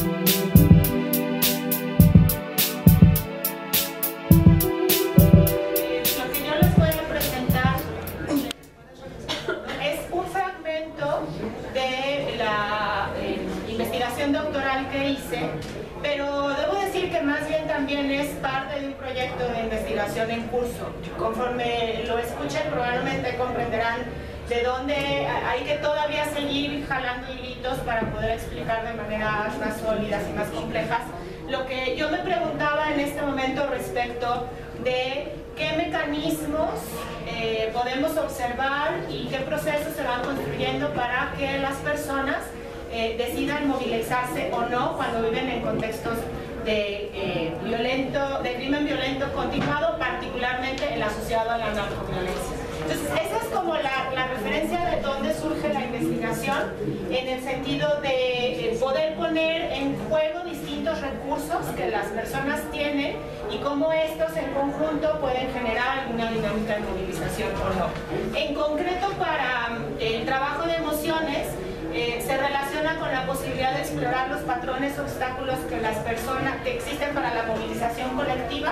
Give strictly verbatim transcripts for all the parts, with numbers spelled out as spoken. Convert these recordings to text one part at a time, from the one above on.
Que hice, pero debo decir que más bien también es parte de un proyecto de investigación en curso. Conforme lo escuchen probablemente comprenderán de dónde hay que todavía seguir jalando hilitos para poder explicar de maneras más sólidas y más complejas lo que yo me preguntaba en este momento respecto de qué mecanismos eh, podemos observar y qué procesos se van construyendo para que las personas Eh, decidan movilizarse o no cuando viven en contextos de, eh, violento, de crimen violento continuado, particularmente el asociado a la narcoviolencia. Entonces, esa es como la, la referencia de dónde surge la investigación, en el sentido de eh, poder poner en juego distintos recursos que las personas tienen y cómo estos en conjunto pueden generar alguna dinámica de movilización o no. En concreto, para eh, el trabajo de emociones, Eh, se relaciona con la posibilidad de explorar los patrones, obstáculos que las personas que existen para la movilización colectiva,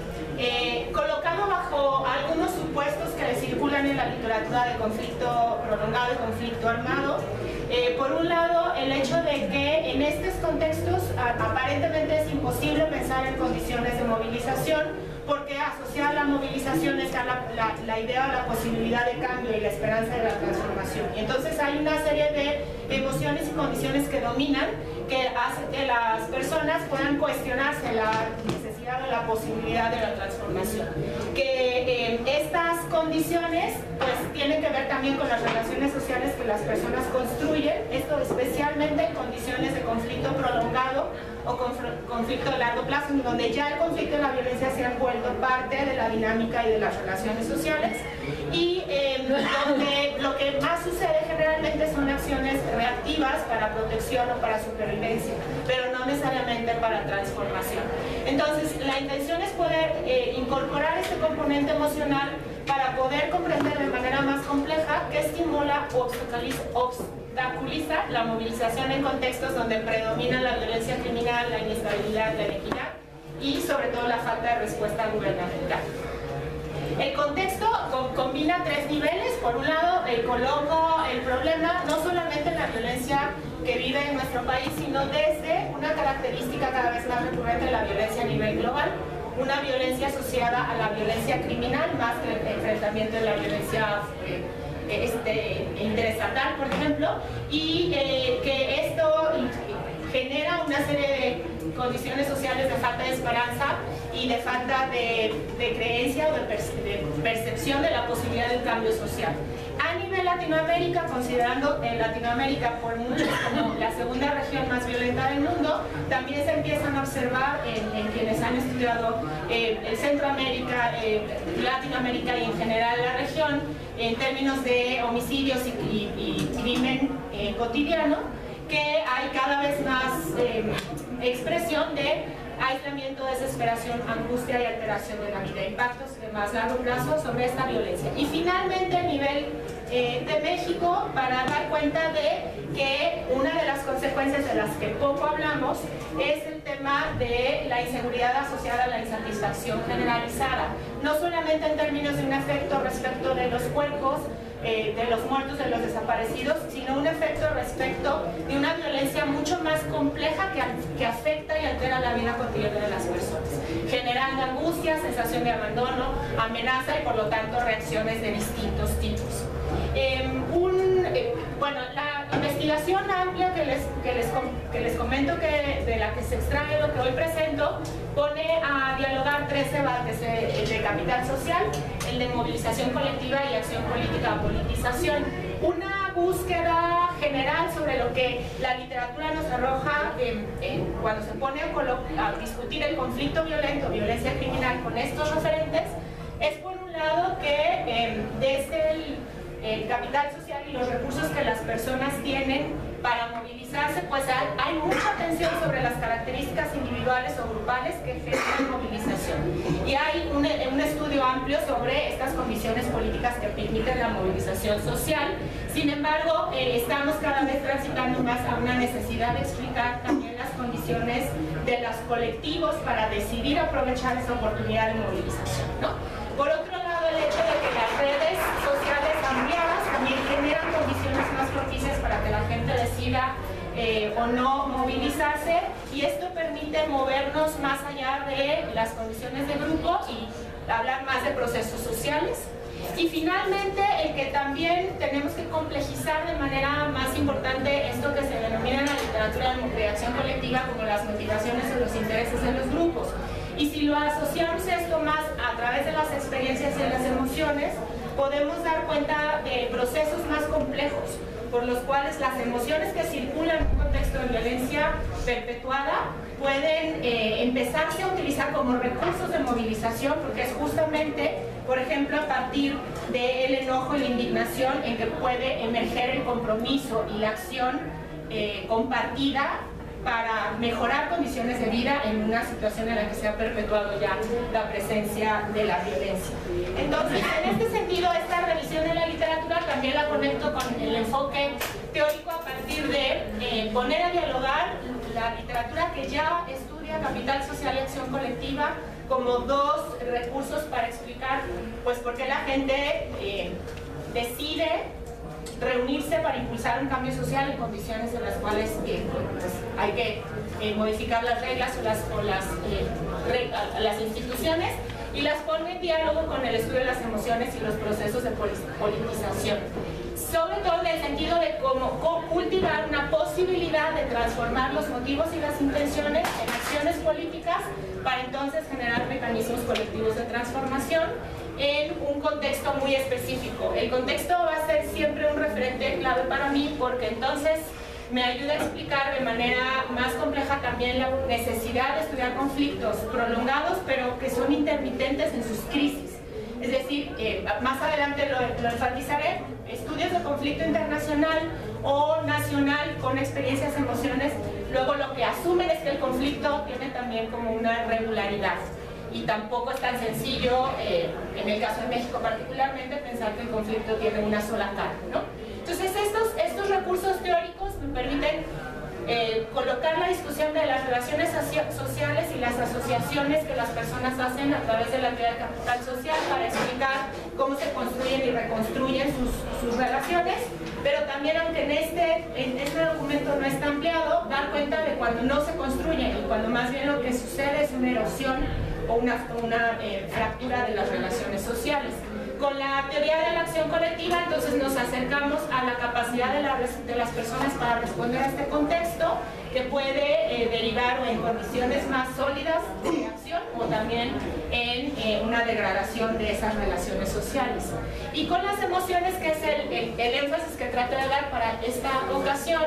eh, colocado bajo algunos supuestos que circulan en la literatura de conflicto prolongado y conflicto armado. Eh, por un lado, el hecho de que en estos contextos a, aparentemente es imposible pensar en condiciones de movilización, porque asociada a la movilización está la, la, la idea o la posibilidad de cambio y la esperanza de la transformación. Y entonces hay una serie de emociones y condiciones que dominan, que hacen que las personas puedan cuestionarse la necesidad o la posibilidad de la transformación. Que eh, estas condiciones pues tienen que ver también con las relaciones sociales que las personas construyen, esto especialmente en condiciones de conflicto prolongado o conflicto de largo plazo, en donde ya el conflicto y la violencia se han vuelto parte de la dinámica y de las relaciones sociales, y eh, donde lo que más sucede generalmente son acciones reactivas para protección o para supervivencia, pero no necesariamente para transformación. Entonces, la intención es poder eh, incorporar este componente emocional para poder comprender de manera más compleja qué estimula o obstaculiza, obstaculiza la movilización en contextos donde predomina la violencia criminal, la inestabilidad, la inequidad y sobre todo la falta de respuesta gubernamental. El contexto combina tres niveles. Por un lado, eh, coloco el problema no solamente en la violencia que vive en nuestro país, sino desde una característica cada vez más recurrente de la violencia a nivel global, una violencia asociada a la violencia criminal, más que el enfrentamiento de la violencia eh, este, interestatal, por ejemplo, y eh, que esto genera una serie de condiciones sociales de falta de esperanza y de falta de, de creencia o de, perce de percepción de la posibilidad de un cambio social. A nivel Latinoamérica, considerando en Latinoamérica por muchos como la segunda región más violenta del mundo, también se empiezan a observar en, en quienes han estudiado eh, el Centroamérica, eh, Latinoamérica y en general la región, en términos de homicidios y, y, y crimen eh, cotidiano, que hay cada vez más eh, expresión de aislamiento, desesperación, angustia y alteración de la vida, impactos de más largo plazo sobre esta violencia. Y finalmente, a nivel eh, de México, para dar cuenta de que una de las consecuencias de las que poco hablamos es el tema de la inseguridad asociada a la insatisfacción generalizada, no solamente en términos de un efecto respecto de los cuerpos, Eh, de los muertos, de los desaparecidos, sino un efecto respecto de una violencia mucho más compleja que, que afecta y altera la vida cotidiana de las personas, generando angustia, sensación de abandono, amenaza y por lo tanto reacciones de distintos tipos. Eh, un, eh, bueno, la investigación amplia que les, que les, que les comento que de la que se extrae lo que hoy presento pone a dialogar tres debates, el de capital social, el de movilización colectiva y acción política o politización. Una búsqueda general sobre lo que la literatura nos arroja eh, eh, cuando se pone a, a discutir el conflicto violento, violencia criminal con estos referentes, es por un lado que eh, desde el el capital social y los recursos que las personas tienen para movilizarse, pues hay, hay mucha atención sobre las características individuales o grupales que generan movilización. Y hay un, un estudio amplio sobre estas condiciones políticas que permiten la movilización social. Sin embargo, eh, estamos cada vez transitando más a una necesidad de explicar también las condiciones decisiones de los colectivos para decidir aprovechar esa oportunidad de movilización, ¿no? Por otro lado, el hecho de que las redes sociales ampliadas también generan condiciones más propicias para que la gente decida eh, o no movilizarse, y esto permite movernos más allá de las condiciones de grupo y hablar más de procesos sociales. Y finalmente, el que también tenemos que complejizar de manera más importante esto que se denomina en la literatura de acción colectiva como las motivaciones o los intereses de los grupos. Y si lo asociamos esto más a través de las experiencias y de las emociones, podemos dar cuenta de procesos más complejos, por los cuales las emociones que circulan en un contexto de violencia perpetuada pueden eh, empezarse a utilizar como recursos de movilización, porque es justamente, por ejemplo, a partir del enojo y la indignación en que puede emerger el compromiso y la acción eh, compartida para mejorar condiciones de vida en una situación en la que se ha perpetuado ya la presencia de la violencia. Entonces, en este sentido, esta revisión de la literatura también la conecto con el enfoque teórico a partir de eh, poner a dialogar la literatura que ya estudia capital social y acción colectiva como dos recursos para explicar pues por qué la gente eh, decide reunirse para impulsar un cambio social en condiciones en las cuales eh, pues, hay que eh, modificar las reglas o las, o las, eh, reg las instituciones, y las pone en diálogo con el estudio de las emociones y los procesos de politización, sobre todo en el sentido de cómo, cómo cultivar una posibilidad de transformar los motivos y las intenciones en acciones políticas para entonces generar mecanismos colectivos de transformación en un contexto muy específico. El contexto va a ser siempre un referente clave para mí, porque entonces me ayuda a explicar de manera más compleja también la necesidad de estudiar conflictos prolongados, pero que son intermitentes en sus crisis. Es decir, eh, más adelante lo, lo enfatizaré, estudios de conflicto internacional o nacional con experiencias, emociones, luego lo que asumen es que el conflicto tiene también como una regularidad. Y tampoco es tan sencillo, eh, en el caso de México particularmente, pensar que el conflicto tiene una sola cara, ¿no? Entonces estos, estos recursos teóricos me permiten eh, colocar la discusión de las relaciones sociales y las asociaciones que las personas hacen a través de la teoría de capital social para explicar cómo se construyen y reconstruyen sus, sus relaciones, pero también, aunque en este, en este documento no está ampliado, dar cuenta de cuando no se construyen y cuando más bien lo que sucede es una erosión o una, una eh, fractura de las relaciones sociales. Con la teoría de la acción colectiva, entonces nos acercamos a la capacidad de, la, de las personas para responder a este contexto, que puede eh, derivar en condiciones más sólidas de acción o también en eh, una degradación de esas relaciones sociales. Y con las emociones, que es el, el, el énfasis que trato de dar para esta ocasión,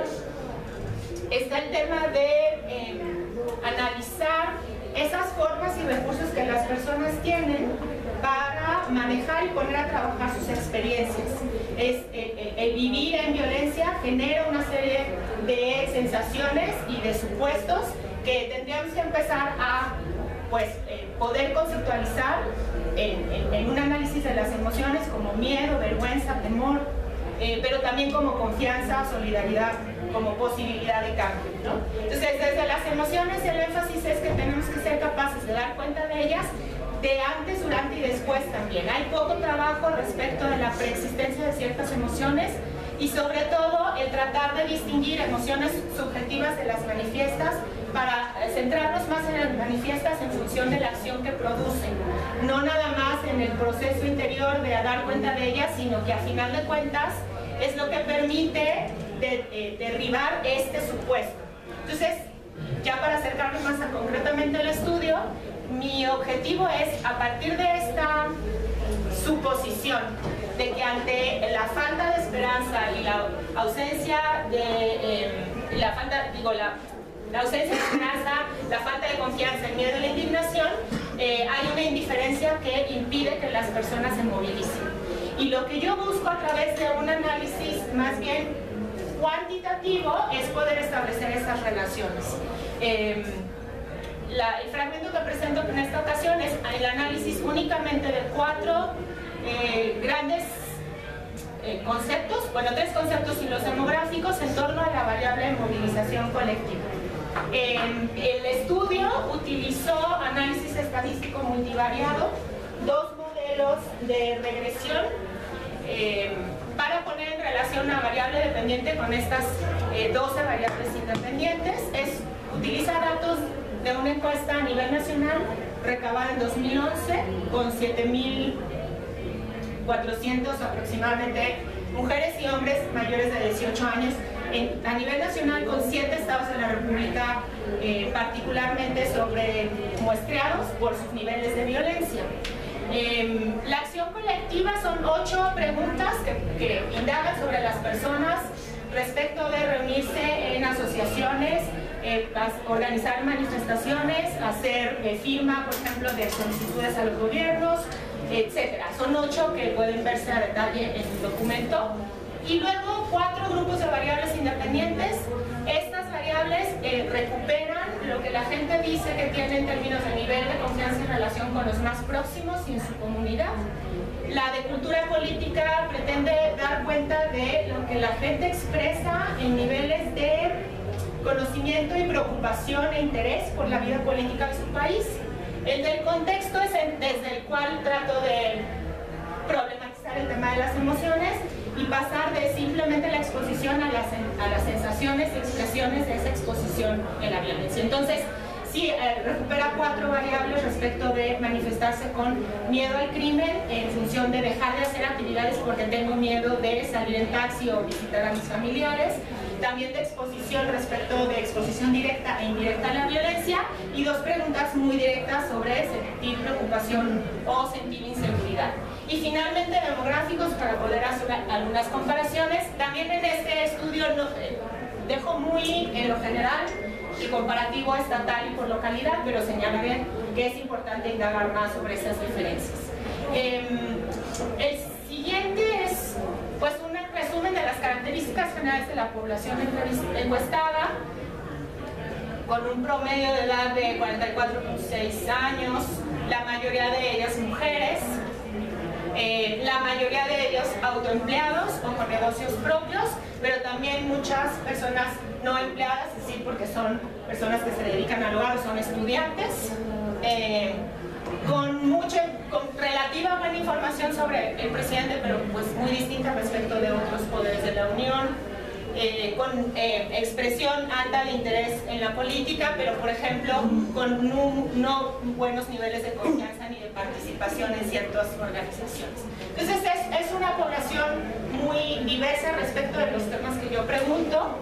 está el tema de eh, analizar esas formas y recursos que las personas tienen para manejar y poner a trabajar sus experiencias. Es, eh, el vivir en violencia genera una serie de sensaciones y de supuestos que tendríamos que empezar a pues, eh, poder conceptualizar en, en, en un análisis de las emociones como miedo, vergüenza, temor, eh, pero también como confianza, solidaridad, como posibilidad de cambio, ¿no? Entonces, desde las emociones el énfasis es que tenemos que ser capaces de dar cuenta de ellas de antes, durante y después también. Hay poco trabajo respecto de la preexistencia de ciertas emociones y sobre todo el tratar de distinguir emociones subjetivas de las manifiestas para centrarnos más en las manifiestas en función de la acción que producen, no nada más en el proceso interior de dar cuenta de ellas, sino que a final de cuentas es lo que permite de, eh, derribar este supuesto. Entonces, ya para acercarnos más a concretamente al estudio, mi objetivo es, a partir de esta suposición de que ante la falta de esperanza y la ausencia de eh, la falta, digo, la, la ausencia de esperanza, la falta de confianza, el miedo y la indignación, eh, hay una indiferencia que impide que las personas se movilicen. Y lo que yo busco a través de un análisis más bien cuantitativo es poder establecer estas relaciones. Eh, La, el fragmento que presento en esta ocasión es el análisis únicamente de cuatro eh, grandes eh, conceptos, bueno, tres conceptos y los demográficos en torno a la variable de movilización colectiva. Eh, el estudio utilizó análisis estadístico multivariado, dos modelos de regresión, eh, para poner en relación una variable dependiente con estas eh, doce variables independientes. Es, utiliza datos de una encuesta a nivel nacional recabada en dos mil once con siete mil cuatrocientos aproximadamente mujeres y hombres mayores de dieciocho años en, a nivel nacional, con siete estados de la República eh, particularmente sobre muestreados por sus niveles de violencia. Eh, la acción colectiva son ocho preguntas que, que indagan sobre las personas respecto de reunirse en asociaciones, eh, organizar manifestaciones, hacer eh, firma, por ejemplo, de solicitudes a los gobiernos, etcétera. Son ocho que pueden verse a detalle en el documento. Y luego cuatro grupos de variables independientes. Estas variables eh, recuperan lo que la gente dice que tiene en términos de nivel de confianza en relación con los más próximos y en su comunidad. La de cultura política pretende dar cuenta de lo que la gente expresa en niveles de conocimiento y preocupación e interés por la vida política de su país. El del contexto es el, desde el cual trato de problematizar el tema de las emociones y pasar de simplemente la exposición a las, a las sensaciones y expresiones de esa exposición en la violencia. Entonces, sí, eh, recupera cuatro variables respecto de manifestarse con miedo al crimen en función de dejar de hacer actividades porque tengo miedo de salir en taxi o visitar a mis familiares. También de exposición respecto de exposición directa e indirecta a la violencia, y dos preguntas muy directas sobre sentir preocupación o sentir inseguridad. Y finalmente demográficos para poder hacer algunas comparaciones. También en este estudio no, eh, dejo muy en lo general y comparativo estatal y por localidad, pero señalaré que es importante indagar más sobre esas diferencias. Eh, el siguiente es pues un resumen de las características generales de la población encuestada, con un promedio de edad de cuarenta y cuatro punto seis años, la mayoría de ellas mujeres, eh, la mayoría de ellos autoempleados o con negocios propios, pero también muchas personas no empleadas, es decir, porque son personas que se dedican al hogar o son estudiantes, eh, con mucha, con relativa buena información sobre el presidente, pero pues muy distinta respecto de otros poderes de la Unión. Eh, con eh, expresión alta de interés en la política, pero por ejemplo con no, no buenos niveles de confianza ni de participación en ciertas organizaciones. Entonces es, es una población muy diversa respecto de los temas que yo pregunto.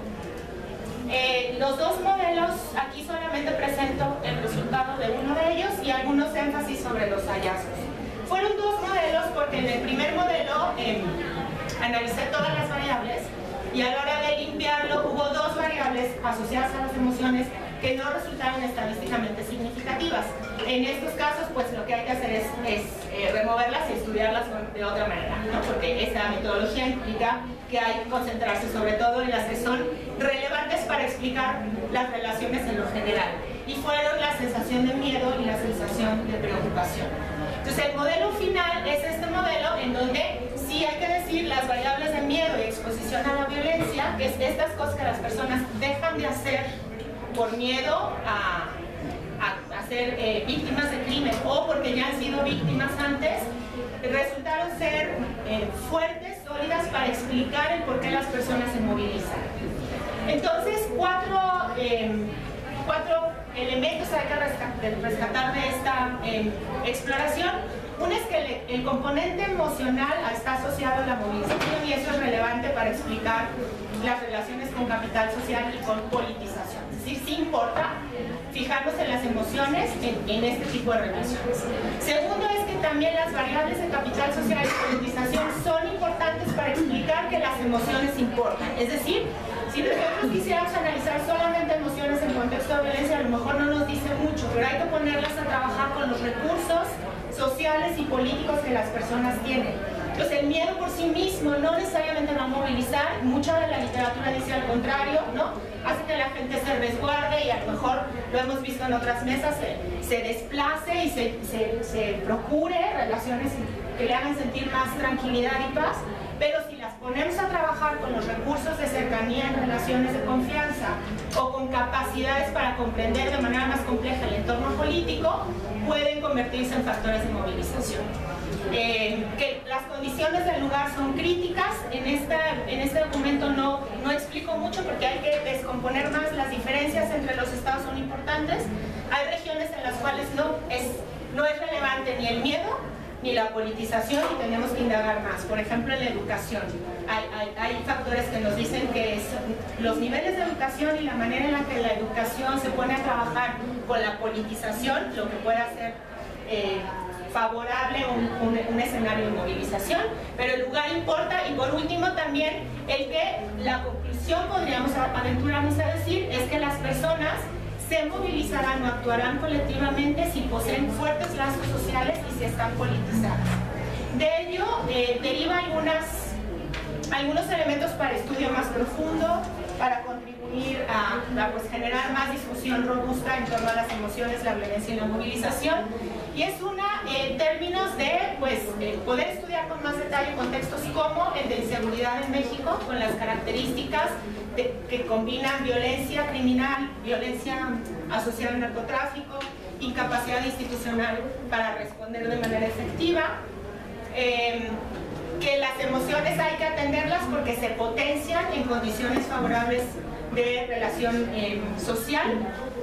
Eh, los dos modelos, aquí solamente presento el resultado de uno de ellos y algunos énfasis sobre los hallazgos. Fueron dos modelos porque en el primer modelo eh, analicé todas las variables, y a la hora de limpiarlo hubo dos variables asociadas a las emociones que no resultaron estadísticamente significativas. En estos casos, pues lo que hay que hacer es, es eh, removerlas y estudiarlas de otra manera, ¿no? Porque esta metodología implica que hay que concentrarse sobre todo en las que son relevantes para explicar las relaciones en lo general. Y fueron la sensación de miedo y la sensación de preocupación. Entonces el modelo final es este modelo en donde sí hay que decir las variables de miedo y exposición a la violencia, que es estas cosas que las personas dejan de hacer por miedo a, a, a ser eh, víctimas de crimen o porque ya han sido víctimas antes, resultaron ser eh, fuertes, sólidas para explicar el por qué las personas se movilizan. Entonces, cuatro, eh, cuatro elementos hay que rescatar de esta eh, exploración. Uno es que el, el componente emocional está asociado a la movilización y eso es relevante para explicar las relaciones con capital social y con politización. Es decir, sí importa fijarnos en las emociones en, en este tipo de relaciones. Segundo es que también las variables de capital social y politización son importantes para explicar que las emociones importan. Es decir, si nosotros quisiéramos analizar solamente emociones en contexto de violencia, a lo mejor no nos dice mucho, pero hay que ponerlas a trabajar con los recursos sociales y políticos que las personas tienen. Entonces el miedo por sí mismo no necesariamente va a movilizar, mucha de la literatura dice al contrario, ¿no? Hace que la gente se resguarde y a lo mejor lo hemos visto en otras mesas, se, se desplace y se, se, se procure relaciones que le hagan sentir más tranquilidad y paz, pero si las ponemos a trabajar con los recursos de cercanía en relaciones de confianza o con capacidades para comprender de manera más compleja el entorno político, pueden convertirse en factores de movilización. Eh, que las condiciones del lugar son críticas, en, esta, en este documento no, no explico mucho porque hay que descomponer más, las diferencias entre los estados son importantes. Hay regiones en las cuales no es, no es relevante ni el miedo ni la politización y tenemos que indagar más. Por ejemplo, en la educación hay, hay, hay factores que nos dicen que es, los niveles de educación y la manera en la que la educación se pone a trabajar con la politización, lo que puede hacer eh, favorable un, un, un escenario de movilización, pero el lugar importa. Y por último también el que la conclusión, podríamos aventurarnos a decir, es que las personas se movilizarán o actuarán colectivamente si poseen fuertes lazos sociales y si están politizadas. De ello eh, deriva algunas, algunos elementos para estudio más profundo, para contribuir a, a pues, generar más discusión robusta en torno a las emociones, la violencia y la movilización. Y es una en eh, términos de pues, eh, poder estudiar con más detalle contextos como el de inseguridad en México, con las características de, que combinan violencia criminal, violencia asociada al narcotráfico, incapacidad institucional para responder de manera efectiva. Eh, que las emociones hay que atenderlas porque se potencian en condiciones favorables de relación eh, social.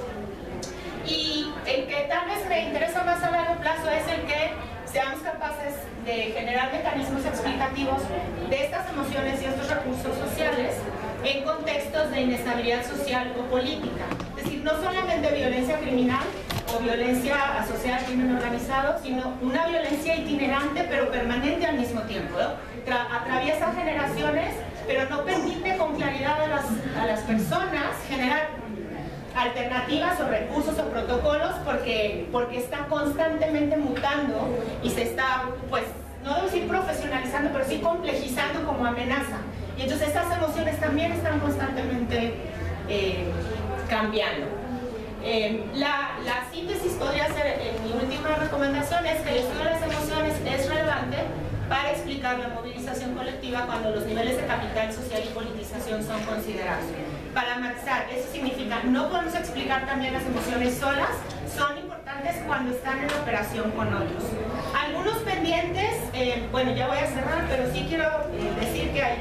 Y el que tal vez me interesa más a largo plazo es el que seamos capaces de generar mecanismos explicativos de estas emociones y estos recursos sociales en contextos de inestabilidad social o política. Es decir, no solamente violencia criminal o violencia asociada al crimen organizado, sino una violencia itinerante pero permanente al mismo tiempo, ¿no? Atraviesa generaciones, pero no permite con claridad a las, a las personas generar alternativas o recursos o protocolos porque, porque está constantemente mutando y se está, pues, no debo decir profesionalizando, pero sí complejizando como amenaza. Y entonces estas emociones también están constantemente eh, cambiando. Eh, la, la síntesis podría ser, en mi última recomendación, es que el estudio de las emociones es relevante para explicar la movilización colectiva cuando los niveles de capital social y politización son considerados. Para matizar, eso significa, no podemos explicar también las emociones solas, son importantes cuando están en operación con otros. Algunos pendientes, eh, bueno, ya voy a cerrar, pero sí quiero eh, decir que hay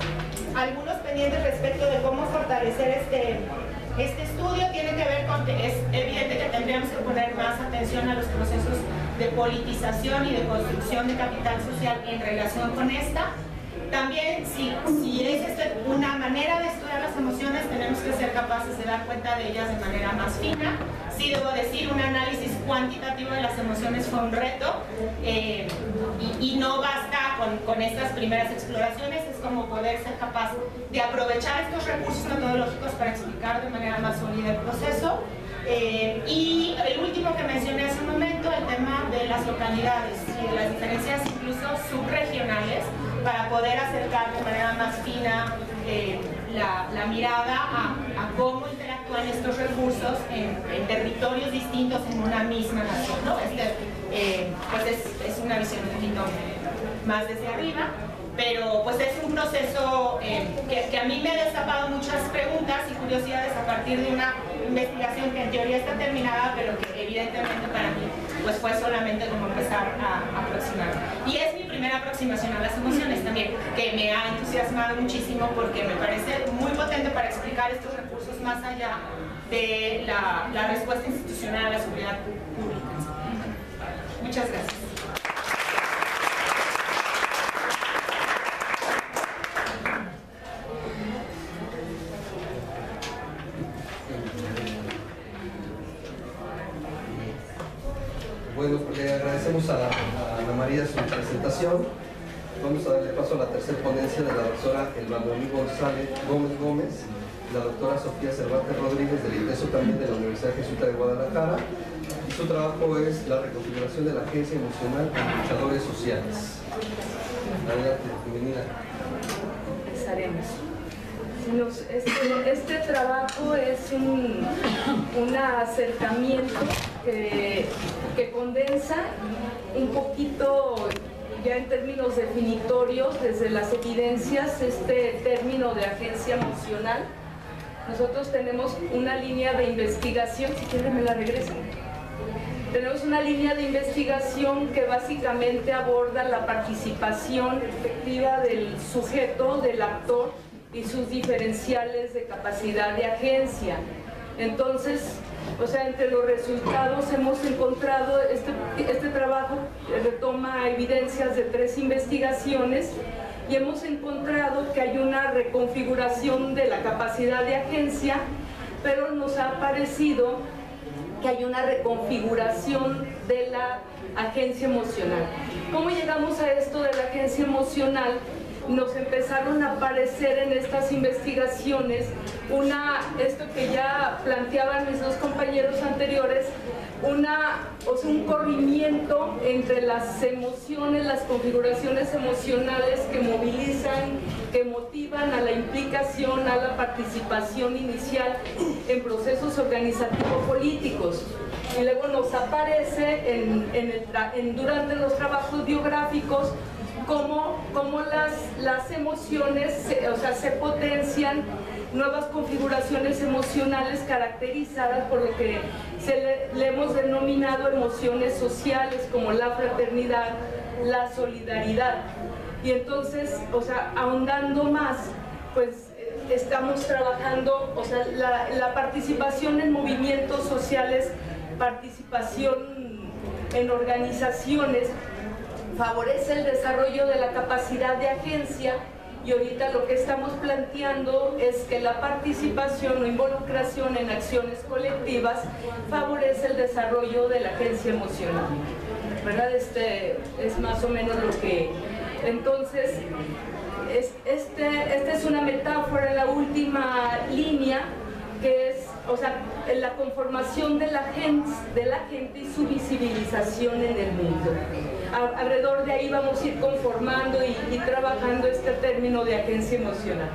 algunos pendientes respecto de cómo fortalecer este, este estudio. Tiene que ver con que es evidente que tendríamos que poner más atención a los procesos de politización y de construcción de capital social en relación con esta. También, si, si es este, una manera de estudiar las emociones, tenemos que ser capaces de dar cuenta de ellas de manera más fina. Sí, debo decir, un análisis cuantitativo de las emociones fue un reto eh, y, y no basta con, con estas primeras exploraciones, es como poder ser capaz de aprovechar estos recursos metodológicos para explicar de manera más sólida el proceso. Eh, y el último que mencioné hace un momento, el tema de las localidades y de las diferencias incluso subregionales, para poder acercar de manera más fina eh, la, la mirada a, a cómo interactúan estos recursos en, en territorios distintos en una misma nación, ¿no? Este, eh, pues es, es una visión un poquito más desde arriba, pero pues es un proceso eh, que, que a mí me ha destapado muchas preguntas y curiosidades a partir de una investigación que en teoría está terminada, pero que evidentemente para mí pues fue solamente como empezar a, a aproximar. Y es mi primera aproximación a las emociones también, que me ha entusiasmado muchísimo porque me parece muy potente para explicar estos recursos más allá de la, la respuesta institucional a la seguridad pública. Muchas gracias. Bueno, pues le agradecemos a, a Ana María su presentación. Vamos a darle paso a la tercera ponencia de la doctora Elmanuel González Gómez Gómez, la doctora Sofía Cervantes Rodríguez, del ITESO también de la Universidad Jesuita de Guadalajara, y su trabajo es la reconfiguración de la agencia emocional en luchadores sociales. Adelante, bienvenida. Empezaremos. Nos, este, este trabajo es un, un acercamiento que, que condensa un poquito, ya en términos definitorios, desde las evidencias, este término de agencia emocional. Nosotros tenemos una línea de investigación, si quieren me la regresan. Tenemos una línea de investigación que básicamente aborda la participación efectiva del sujeto, del actor y sus diferenciales de capacidad de agencia. Entonces, o sea, entre los resultados hemos encontrado, este, este trabajo retoma evidencias de tres investigaciones y hemos encontrado que hay una reconfiguración de la capacidad de agencia, pero nos ha parecido que hay una reconfiguración de la agencia emocional. ¿Cómo llegamos a esto de la agencia emocional? Nos empezaron a aparecer en estas investigaciones una, esto que ya planteaban mis dos compañeros anteriores, una, o sea, un corrimiento entre las emociones, las configuraciones emocionales que movilizan, que motivan a la implicación, a la participación inicial en procesos organizativos políticos. Y luego nos aparece en, en el, en, durante los trabajos biográficos cómo, cómo las, las emociones se, o sea, se potencian, nuevas configuraciones emocionales caracterizadas por lo que se le, le hemos denominado emociones sociales como la fraternidad, la solidaridad. Y entonces, o sea, ahondando más, pues estamos trabajando, o sea, la, la participación en movimientos sociales, participación en organizaciones, favorece el desarrollo de la capacidad de agencia. Y ahorita lo que estamos planteando es que la participación o involucración en acciones colectivas favorece el desarrollo de la agencia emocional, ¿verdad? Este es más o menos lo que... Entonces, es, este, esta es una metáfora, la última línea, que es, o sea, la conformación de la gente, de la gente y su visibilización en el mundo. A, alrededor de ahí vamos a ir conformando y, y trabajando este término de agencia emocional.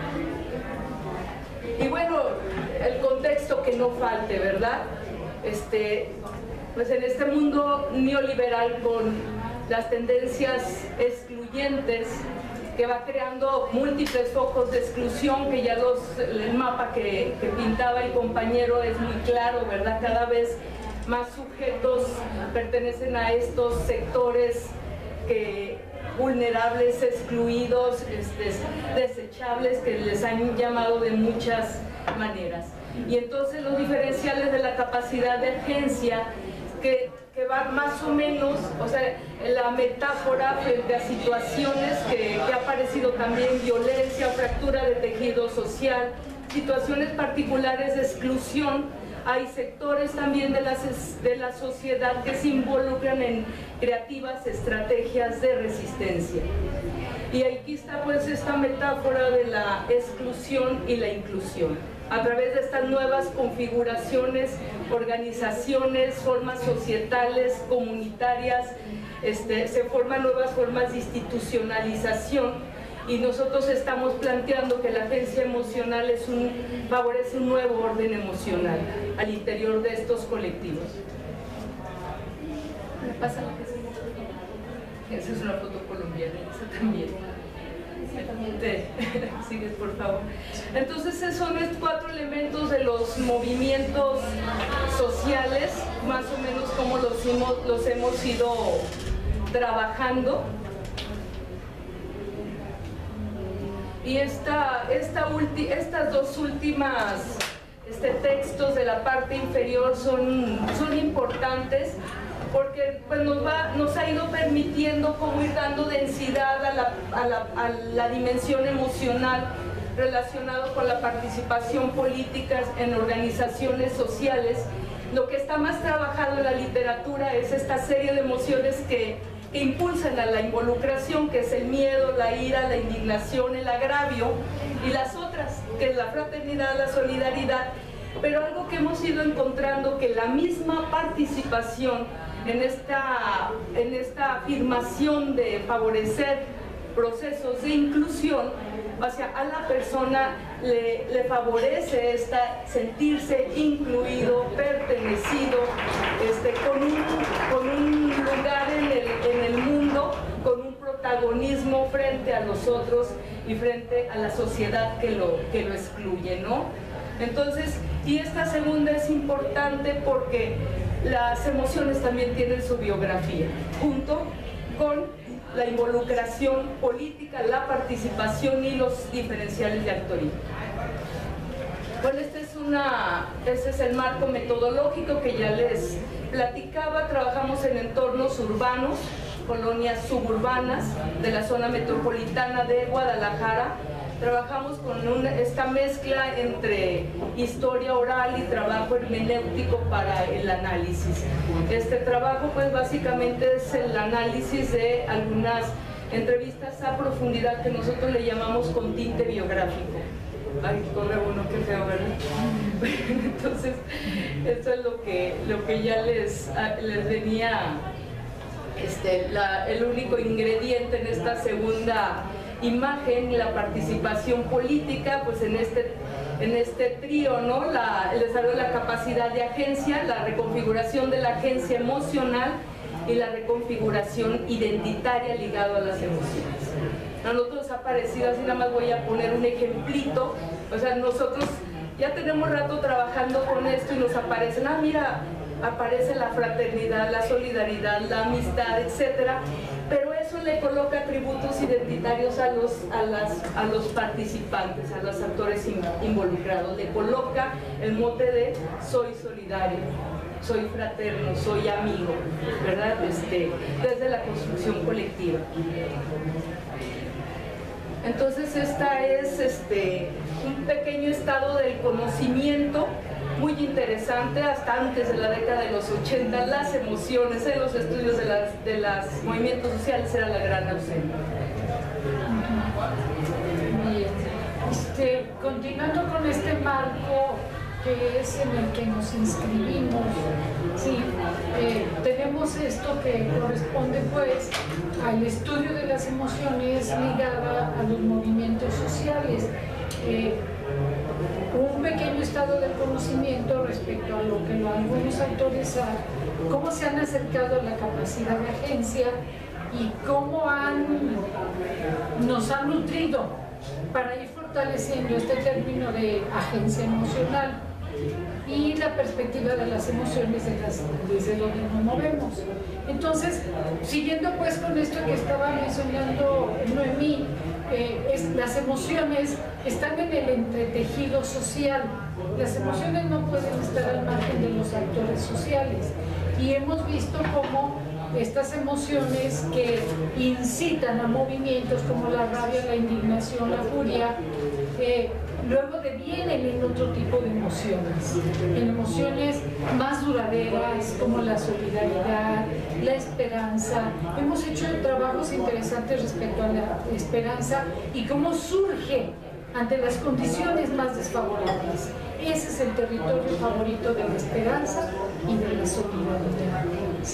Y bueno, el contexto que no falte, ¿verdad? Este, pues en este mundo neoliberal con las tendencias excluyentes, que va creando múltiples focos de exclusión, que ya los, el mapa que, que pintaba el compañero es muy claro, ¿verdad? Cada vez más sujetos pertenecen a estos sectores que, vulnerables, excluidos, este, desechables, que les han llamado de muchas maneras. Y entonces los diferenciales de la capacidad de agencia, que que va más o menos, o sea, la metáfora frente a situaciones que, que ha aparecido también violencia, fractura de tejido social, situaciones particulares de exclusión. Hay sectores también de la, de la sociedad que se involucran en creativas estrategias de resistencia. Y aquí está pues esta metáfora de la exclusión y la inclusión. A través de estas nuevas configuraciones, organizaciones, formas societales, comunitarias, este, se forman nuevas formas de institucionalización, y nosotros estamos planteando que la agencia emocional es un, favorece un nuevo orden emocional al interior de estos colectivos. ¿Me pasa la que esa es una foto colombiana, esa también. Te, sigues, por favor. Entonces, esos son estos cuatro elementos de los movimientos sociales, más o menos como los hemos, los hemos ido trabajando. Y esta, esta ulti, estas dos últimas este, textos de la parte inferior son, son importantes, porque pues, nos, va, nos ha ido permitiendo cómo ir dando densidad a la, a, la, a la dimensión emocional relacionado con la participación política en organizaciones sociales. Lo que está más trabajado en la literatura es esta serie de emociones que, que impulsan a la involucración, que es el miedo, la ira, la indignación, el agravio, y las otras, que es la fraternidad, la solidaridad. Pero algo que hemos ido encontrando, que la misma participación en esta, en esta afirmación de favorecer procesos de inclusión, o sea, a la persona le, le favorece esta, sentirse incluido, pertenecido, este, con, un, con un lugar en el, en el mundo, con un a los otros y frente a la sociedad que lo, que lo excluye, ¿no? Entonces, y esta segunda es importante porque las emociones también tienen su biografía, junto con la involucración política, la participación y los diferenciales de autoría. Bueno, este es, una, este es el marco metodológico que ya les platicaba. Trabajamos en entornos urbanos, colonias suburbanas de la zona metropolitana de Guadalajara. Trabajamos con una, esta mezcla entre historia oral y trabajo hermenéutico para el análisis. Este trabajo pues básicamente es el análisis de algunas entrevistas a profundidad que nosotros le llamamos con tinte biográfico. Ay, corre uno, qué feo, ¿verdad? Entonces, esto es lo que, lo que ya les, les venía, este, la, el único ingrediente en esta segunda imagen, la participación política, pues en este, en este trío, ¿no? La, el desarrollo de la capacidad de agencia, la reconfiguración de la agencia emocional y la reconfiguración identitaria ligado a las emociones. A nosotros ha parecido, así nada más voy a poner un ejemplito, o sea, nosotros ya tenemos rato trabajando con esto y nos aparecen, ah, mira, aparece la fraternidad, la solidaridad, la amistad, etcétera, pero eso le coloca atributos identitarios a los, a las, a los participantes, a los actores involucrados, le coloca el mote de soy solidario, soy fraterno, soy amigo, ¿verdad? Este, desde la construcción colectiva. Entonces esta es este, un pequeño estado del conocimiento muy interesante. Hasta antes de la década de los ochenta, las emociones en los estudios de los de las movimientos sociales era la gran ausente. Bien. Este, continuando con este marco que es en el que nos inscribimos, sí, eh, tenemos esto que corresponde pues al estudio de las emociones ligada a los movimientos sociales. Eh, un pequeño estado del conocimiento respecto a lo que algunos autores han, cómo se han acercado a la capacidad de agencia y cómo han, nos han nutrido para ir fortaleciendo este término de agencia emocional y la perspectiva de las emociones de las, desde donde nos movemos. Entonces, siguiendo pues con esto que estaba mencionando Noemí, eh, es, las emociones están en el entretejido social. Las emociones no pueden estar al margen de los actores sociales. Y hemos visto cómo estas emociones que incitan a movimientos como la rabia, la indignación, la furia, eh, luego devienen en otro tipo de emociones, en emociones más duraderas como la solidaridad, la esperanza. Hemos hecho trabajos interesantes respecto a la esperanza y cómo surge ante las condiciones más desfavorables. Ese es el territorio favorito de la esperanza y de la solidaridad, ¿sí?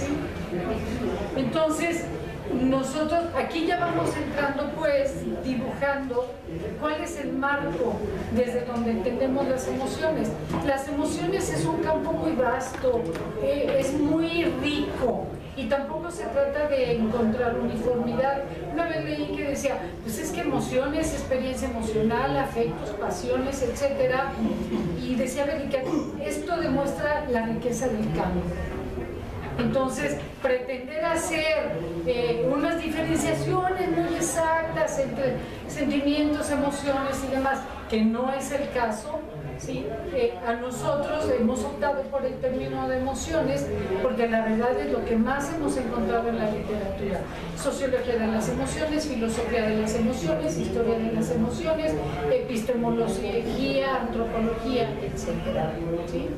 Entonces, nosotros aquí ya vamos entrando pues dibujando cuál es el marco desde donde entendemos las emociones. Las emociones es un campo muy vasto, eh, es muy rico y tampoco se trata de encontrar uniformidad. Una vez leí que decía, pues es que emociones, experiencia emocional, afectos, pasiones, etcétera, y decía Berica, esto demuestra la riqueza del cambio. Entonces, pretender hacer eh, unas diferenciaciones muy exactas entre sentimientos, emociones y demás, que no es el caso, ¿sí? Eh, a nosotros hemos optado por el término de emociones porque la verdad es lo que más hemos encontrado en la literatura. Sociología de las emociones, filosofía de las emociones, historia de las emociones, epistemología, antropología, etcétera, ¿sí?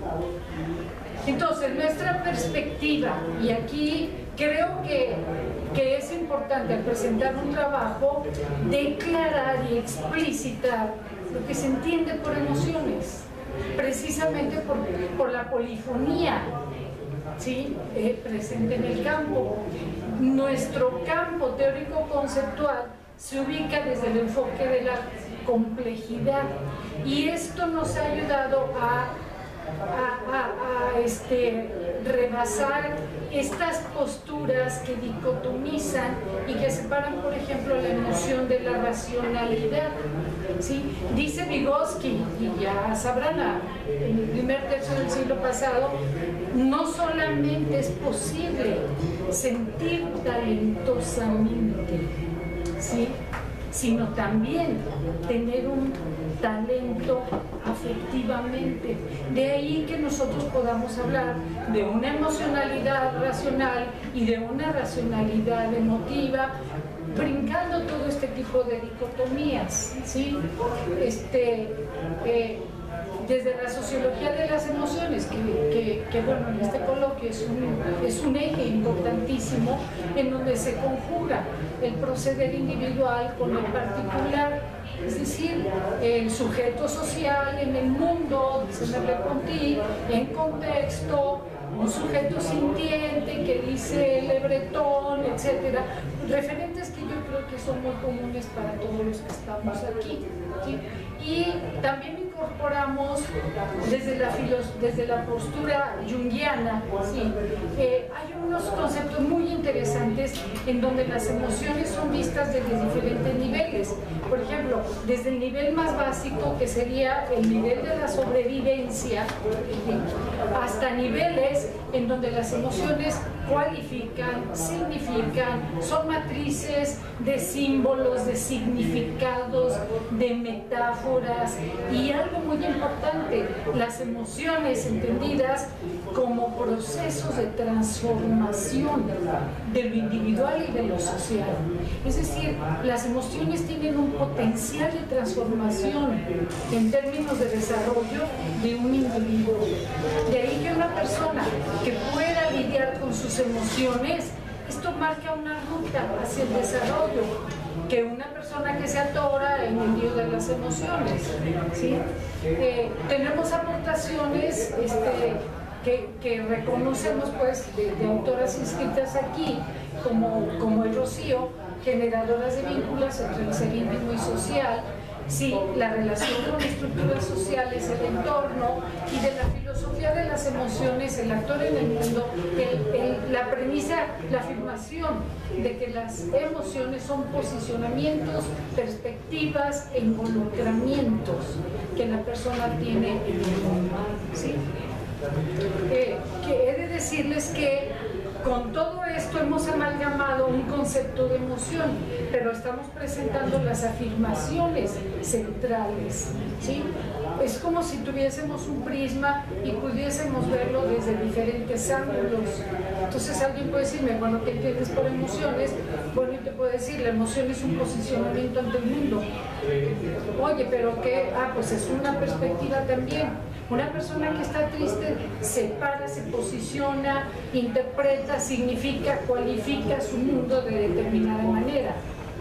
Entonces, nuestra perspectiva, y aquí creo que, que es importante al presentar un trabajo, declarar y explicitar lo que se entiende por emociones, precisamente por, por la polifonía, ¿sí? eh, presente en el campo. Nuestro campo teórico-conceptual se ubica desde el enfoque de la complejidad y esto nos ha ayudado a A, a, a este, rebasar estas posturas que dicotomizan y que separan, por ejemplo, la emoción de la racionalidad, ¿sí? Dice Vygotsky, y ya sabrán, en el primer tercio del siglo pasado, no solamente es posible sentir talentosamente, ¿sí?, sino también tener un talento afectivamente. De ahí que nosotros podamos hablar de una emocionalidad racional y de una racionalidad emotiva, brincando todo este tipo de dicotomías, ¿sí? Este, eh, desde la sociología de las emociones, que, que, que bueno, en este coloquio es un, es un eje importantísimo en donde se conjuga el proceder individual con el particular, es decir, el sujeto social en el mundo, dice Merleau-Ponty, en contexto, un sujeto sintiente que dice Le Breton, etcétera, referentes que yo creo que son muy comunes para todos los que estamos aquí, ¿sí? Y también incorporamos desde la, desde la postura junguiana, ¿sí? eh, hay unos conceptos muy interesantes en donde las emociones son vistas desde diferentes niveles. Por ejemplo, desde el nivel más básico, que sería el nivel de la sobrevivencia, hasta niveles en donde las emociones cualifican, significan, son matrices de símbolos, de significados, de metáforas, y algo muy importante, las emociones entendidas como procesos de transformación de lo individual y de lo social. Es decir, las emociones tienen un potencial de transformación en términos de desarrollo de un individuo. De ahí que una persona que pueda lidiar con sus emociones, esto marca una ruta hacia el desarrollo, que una persona que se atora en medio de las emociones, ¿sí? Eh, tenemos aportaciones este, que, que reconocemos, pues, de, de autoras inscritas aquí, como, como el Rocío, generadoras de vínculos entre el ser íntimo y social, sí, la relación con estructuras sociales, el entorno, y de la filosofía de las emociones, el actor en el mundo, el, el, la premisa, la afirmación de que las emociones son posicionamientos, perspectivas e involucramientos que la persona tiene en el mundo, ¿sí? Eh, que he de decirles que con todo esto hemos amalgamado un concepto de emoción, pero estamos presentando las afirmaciones centrales, ¿sí? Es como si tuviésemos un prisma y pudiésemos verlo desde diferentes ángulos. Entonces alguien puede decirme, bueno, ¿qué entiendes por emociones? Bueno, yo te puedo decir, la emoción es un posicionamiento ante el mundo. Oye, ¿pero qué? Ah, pues es una perspectiva también. Una persona que está triste se para, se posiciona, interpreta, significa, cualifica su mundo de determinada manera,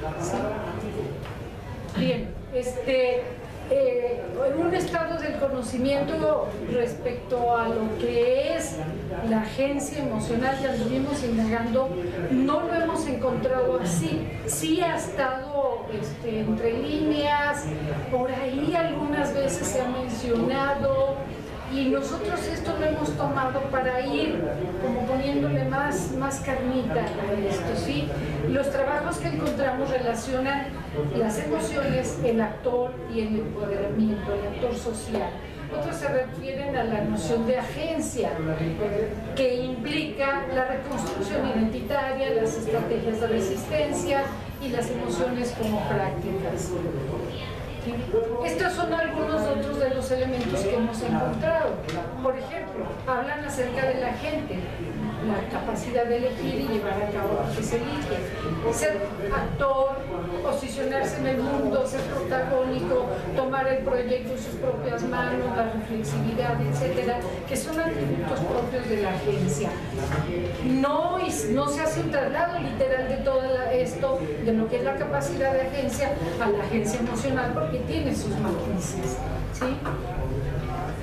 ¿sí? Bien, este, eh, en un estado del conocimiento respecto a lo que es la agencia emocional que anduvimos indagando, no lo hemos encontrado así. Sí ha estado este, entre líneas, por ahí algunas veces se ha mencionado, y nosotros esto lo hemos tomado para ir como poniéndole más, más carnita a esto, ¿sí? Los trabajos que encontramos relacionan las emociones, el actor y el empoderamiento, el actor social. Otros se refieren a la noción de agencia, que implica la reconstrucción identitaria, las estrategias de resistencia y las emociones como prácticas. Estos son algunos otros de los elementos que hemos encontrado. Por ejemplo, hablan acerca de la gente, la capacidad de elegir y llevar a cabo lo que se elige. Ser actor, posicionarse en el mundo, ser protagónico, tomar el proyecto en sus propias manos, la reflexividad, etcétera, que son atributos propios de la agencia. No, no se hace un traslado literal de todo esto, de lo que es la capacidad de agencia, a la agencia emocional, porque tiene sus matices, ¿sí?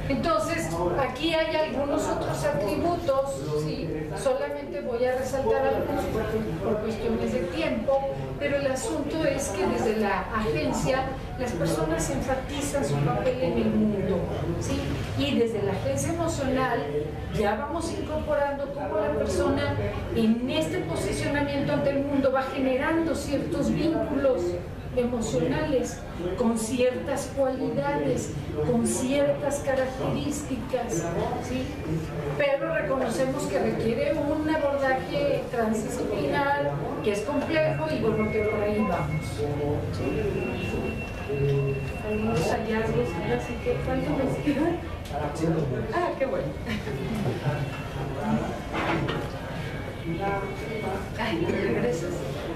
Entonces, aquí hay algunos otros atributos, ¿sí? Solamente voy a resaltar algunos por, por cuestiones de tiempo, pero el asunto es que desde la agencia las personas enfatizan su papel en el mundo, ¿sí? Y desde la agencia emocional ya vamos incorporando cómo la persona en este posicionamiento ante el mundo va generando ciertos vínculos emocionales, con ciertas cualidades, con ciertas características, ¿sí? Pero reconocemos que requiere un abordaje transdisciplinar, que es complejo y bueno, que por ahí vamos. Algunos hallazgos, así que ¿cuánto nos queda? Ah, qué bueno. Ay, regresas.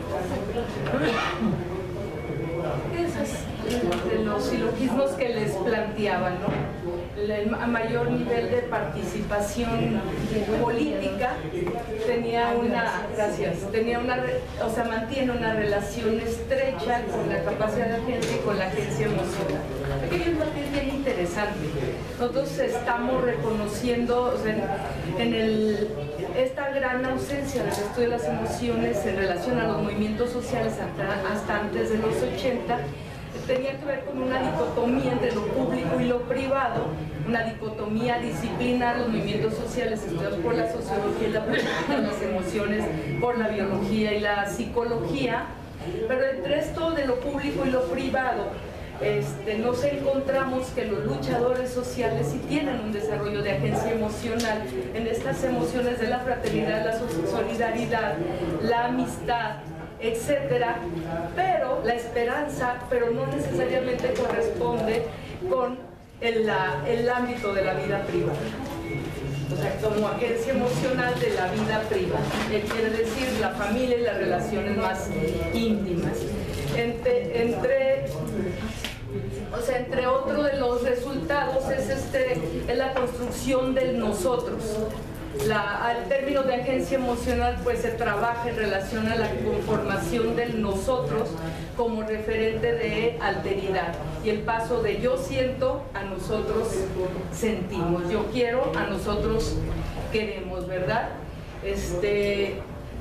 Esos de los silogismos que les planteaban, ¿no? El mayor nivel de participación política tenía una, gracias, tenía una, o sea, mantiene una relación estrecha con la capacidad de agencia y con la agencia emocional. Aquí hay un matiz bien interesante. Nosotros estamos reconociendo, o sea, en el, esta gran ausencia del estudio de las emociones en relación a los movimientos sociales hasta, hasta antes de los ochenta, tenía que ver con una dicotomía entre lo público y lo privado, una dicotomía disciplinar, los movimientos sociales estudiados por la sociología y la política, las emociones por la biología y la psicología, pero entre esto de lo público y lo privado, Este, nos encontramos que los luchadores sociales sí tienen un desarrollo de agencia emocional en estas emociones de la fraternidad, la solidaridad, la amistad, etcétera, pero la esperanza, pero no necesariamente corresponde con el, la, el ámbito de la vida privada. O sea, como agencia emocional de la vida privada, que quiere decir la familia y las relaciones más íntimas. Entre, entre O sea, entre otro de los resultados es, este, es la construcción del nosotros. La, al término de agencia emocional pues se trabaja en relación a la conformación del nosotros como referente de alteridad y el paso de yo siento a nosotros sentimos, yo quiero a nosotros queremos, ¿verdad? Este...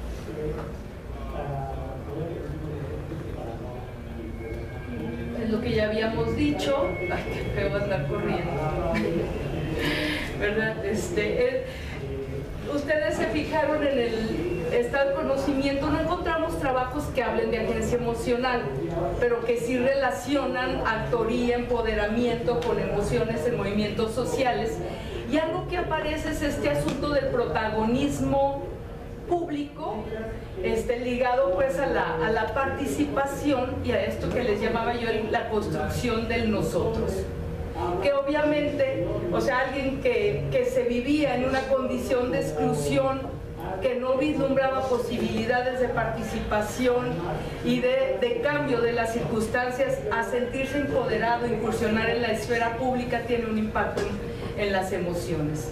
es lo que ya habíamos dicho. Ay, qué feo andar corriendo, ¿verdad? Este, el, ustedes se fijaron en el estado de conocimiento, no encontramos trabajos que hablen de agencia emocional, pero que sí relacionan actoría, empoderamiento con emociones en movimientos sociales, y algo que aparece es este asunto del protagonismo público, este, ligado pues a la, a la participación y a esto que les llamaba yo la construcción del nosotros, que obviamente, o sea, alguien que, que se vivía en una condición de exclusión, que no vislumbraba posibilidades de participación y de, de cambio de las circunstancias a sentirse empoderado, incursionar en la esfera pública, tiene un impacto en, en las emociones.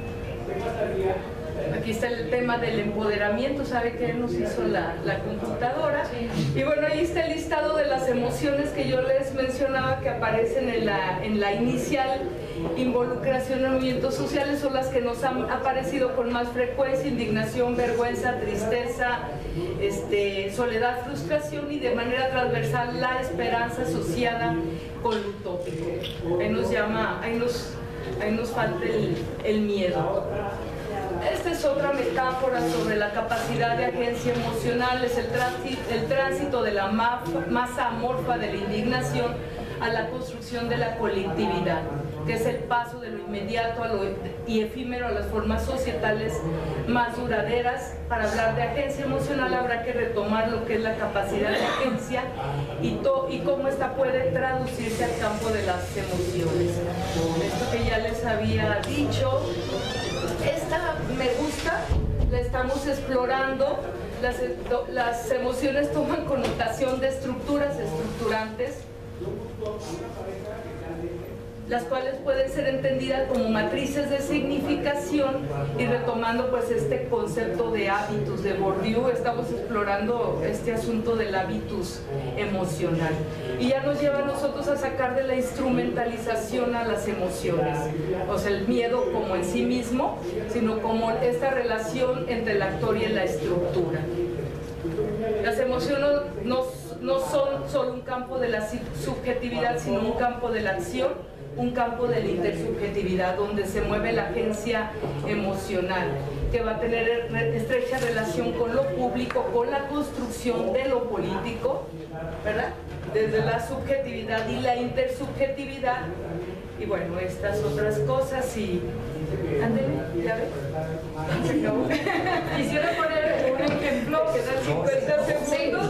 Aquí está el tema del empoderamiento, ¿sabe qué nos hizo la, la computadora? Y bueno, ahí está el listado de las emociones que yo les mencionaba que aparecen en la, en la inicial involucración en movimientos sociales, son las que nos han aparecido con más frecuencia: indignación, vergüenza, tristeza, este, soledad, frustración, y de manera transversal la esperanza asociada con lo utópico. Ahí nos llama, ahí nos, ahí nos falta el, el miedo. Esta es otra metáfora sobre la capacidad de agencia emocional, es el tránsito, el tránsito de la masa amorfa de la indignación a la construcción de la colectividad, que es el paso de lo inmediato a lo, y efímero a las formas societales más duraderas. Para hablar de agencia emocional habrá que retomar lo que es la capacidad de agencia y, to, y cómo esta puede traducirse al campo de las emociones. Esto que ya les había dicho. Esta me gusta, la estamos explorando, las, las emociones toman connotación de estructuras estructurantes. las cuales pueden ser entendidas como matrices de significación, y retomando pues este concepto de hábitus de Bourdieu, estamos explorando este asunto del hábitus emocional, y ya nos lleva a nosotros a sacar de la instrumentalización a las emociones, o sea, el miedo como en sí mismo, sino como esta relación entre el actor y la estructura. Las emociones no, no son solo un campo de la subjetividad, sino un campo de la acción, un campo de la intersubjetividad, donde se mueve la agencia emocional, que va a tener estrecha relación con lo público, con la construcción de lo político, ¿verdad? Desde la subjetividad y la intersubjetividad, y bueno, estas otras cosas. Y ándele, ya ves, se acabó. Quisiera poner un ejemplo, quedan cincuenta segundos.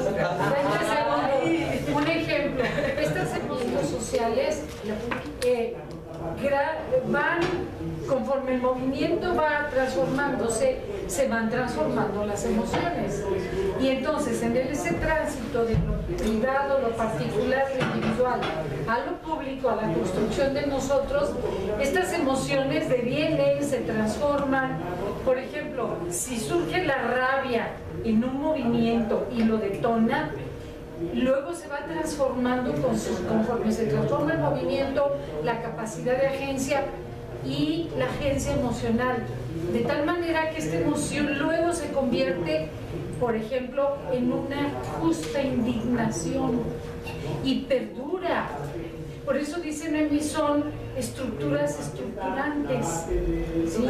Sí, un ejemplo. Estas emociones sociales eh, van, conforme el movimiento va transformándose, se van transformando las emociones. Y entonces, en ese tránsito de lo privado, lo particular, lo individual, a lo público, a la construcción de nosotros, estas emociones devienen, se transforman. Por ejemplo, si surge la rabia en un movimiento y lo detona, luego se va transformando con sus, conforme se transforma el movimiento, la capacidad de agencia y la agencia emocional, de tal manera que esta emoción luego se convierte, por ejemplo, en una justa indignación y perdura. Por eso dicen en mí son estructuras estructurantes, ¿sí?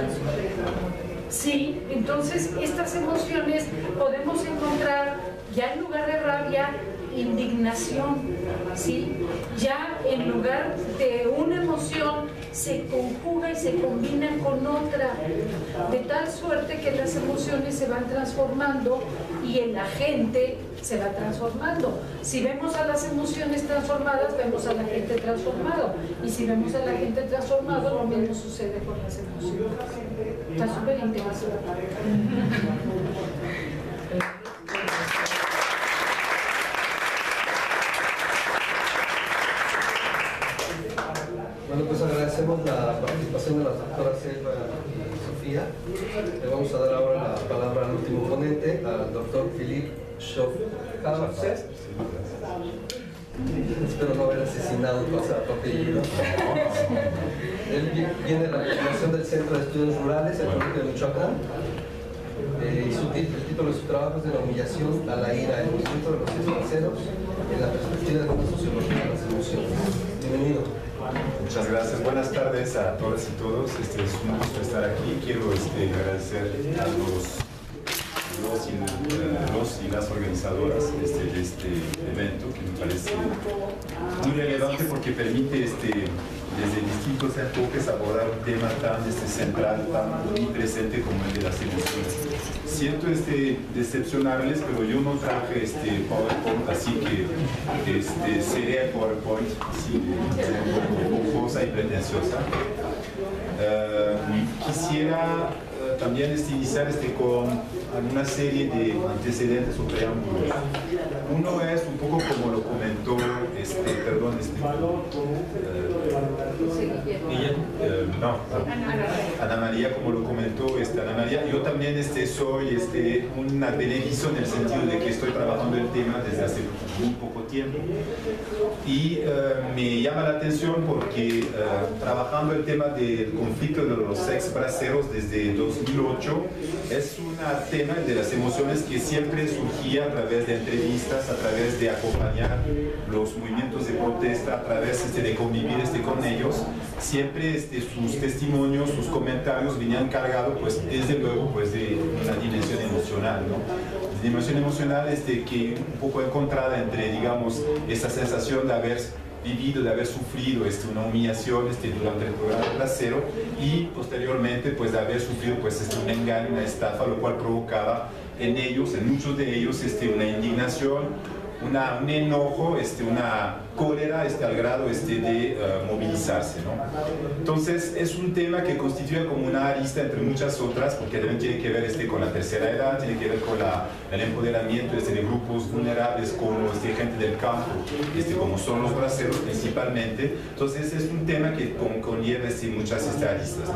Sí, entonces estas emociones podemos encontrar ya en lugar de rabia, indignación, ¿sí? Ya en lugar de una emoción se conjuga y se combina con otra, de tal suerte que las emociones se van transformando y el agente se va transformando. Si vemos a las emociones transformadas, vemos a la gente transformado, y si vemos a la gente transformado, lo mismo sucede con las emociones. Está súper interesante. Bueno, pues agradecemos la participación de las doctoras Selva y Sofía. Le vamos a dar ahora la palabra al último ponente, al doctor Philippe Schaffhauser. Espero no haber asesinado tu apellido. Él viene de la coordinación del Centro de Estudios Rurales, el Colegio de Michoacán. Eh, y su, el título de su trabajo es de la humillación a la ira, el movimiento de los extranjeros en la perspectiva de la sociología de las emociones. Bienvenido. Muchas gracias. Buenas tardes a todas y todos. Este, es un gusto estar aquí. Quiero este, agradecer a los, los, y, uh, los y las organizadoras este, de este evento, que me parece muy relevante porque permite este, desde distintos enfoques abordar un tema tan este, central, tan presente como el de las emociones. Siento este, decepcionarles, pero yo no traje este PowerPoint, así que este, seré PowerPoint, así, pomposa y pretenciosa. Uh, quisiera uh, también este, iniciar este, con una serie de antecedentes o preámbulos. Uno es un poco como lo comentó, este, perdón, este, uh, uh, no, Ana María, como lo comentó este, Ana María. Yo también este, soy este, una beneficio en el sentido de que estoy trabajando el tema desde hace muy poco tiempo. Y uh, me llama la atención porque uh, trabajando el tema del conflicto de los ex braceros desde dos mil ocho, es un tema de las emociones que siempre surgía a través de entrevistas, a través de acompañar los movimientos de protesta, a través este, de convivir este, con ellos. Siempre este, sus testimonios, sus comentarios venían cargados, pues, desde luego, pues, de una dimensión emocional, ¿no? Dimensión emocional este, que un poco encontrada entre, digamos, esa sensación de haber vivido, de haber sufrido este, una humillación este, durante el programa Bracero y posteriormente pues, de haber sufrido pues, este, un engaño, una estafa, lo cual provocaba en ellos, en muchos de ellos, este, una indignación, una, un enojo, este, una cólera este, al grado este, de uh, movilizarse, ¿no? Entonces es un tema que constituye como una arista entre muchas otras, porque también tiene que ver este, con la tercera edad, tiene que ver con la, el empoderamiento este, de grupos vulnerables como este, gente del campo, este, como son los braceros principalmente. Entonces es un tema que con, conlleva este, muchas este, aristas,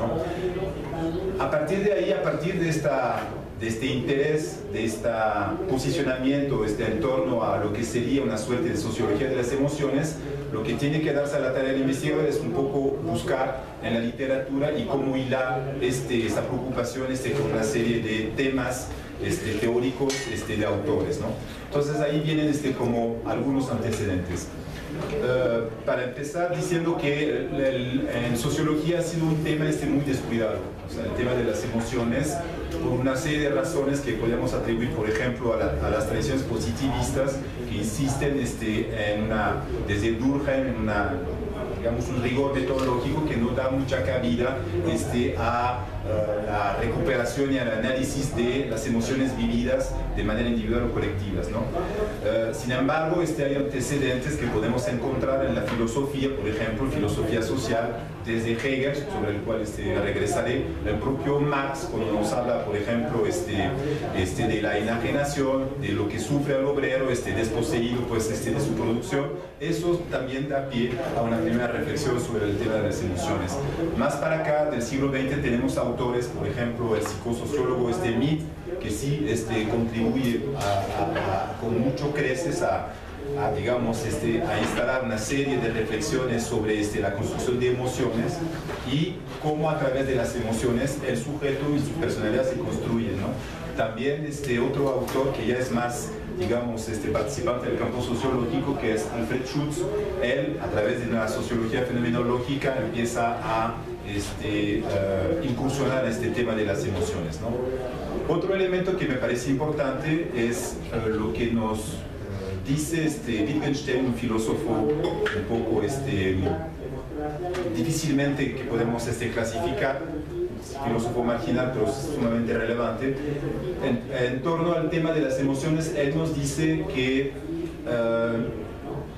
¿no? A partir de ahí, a partir de esta de este interés, de este posicionamiento este, en torno a lo que sería una suerte de sociología de las emociones, lo que tiene que darse a la tarea del investigador es un poco buscar en la literatura y cómo hilar este, esta preocupación este, con una serie de temas este, teóricos este, de autores, ¿no? Entonces ahí vienen este, como algunos antecedentes. Uh, para empezar diciendo que el, el, en sociología ha sido un tema este, muy descuidado, o sea, el tema de las emociones, por una serie de razones que podemos atribuir, por ejemplo, a, la, a las tradiciones positivistas que insisten este, en una, desde Durkheim, en una, digamos, un rigor metodológico que no da mucha cabida este, a uh, la recuperación y al análisis de las emociones vividas de manera individual o colectivas, ¿no? Uh, sin embargo, este, hay antecedentes que podemos encontrar en la filosofía, por ejemplo, filosofía social, desde Hegel, sobre el cual este, regresaré, el propio Marx, cuando nos habla, por ejemplo, este, este, de la enajenación, de lo que sufre el obrero, este, desposeído pues, este, de su producción, eso también da pie a una primera reflexión sobre el tema de las emociones. Más para acá, del siglo veinte, tenemos autores, por ejemplo, el psicosociólogo este, Mead, que sí este, contribuye a, a, a, con mucho creces a A, digamos, este, a instalar una serie de reflexiones sobre este, la construcción de emociones y cómo a través de las emociones el sujeto y su personalidad se construyen, ¿no? También este, otro autor que ya es más, digamos, este, participante del campo sociológico, que es Alfred Schutz, él a través de una sociología fenomenológica empieza a este, uh, incursionar en este tema de las emociones, ¿no? Otro elemento que me parece importante es uh, lo que nos dice este, Wittgenstein, un filósofo un poco este, difícilmente que podemos este, clasificar, filósofo marginal pero sumamente relevante, en, en torno al tema de las emociones. Él nos dice que uh,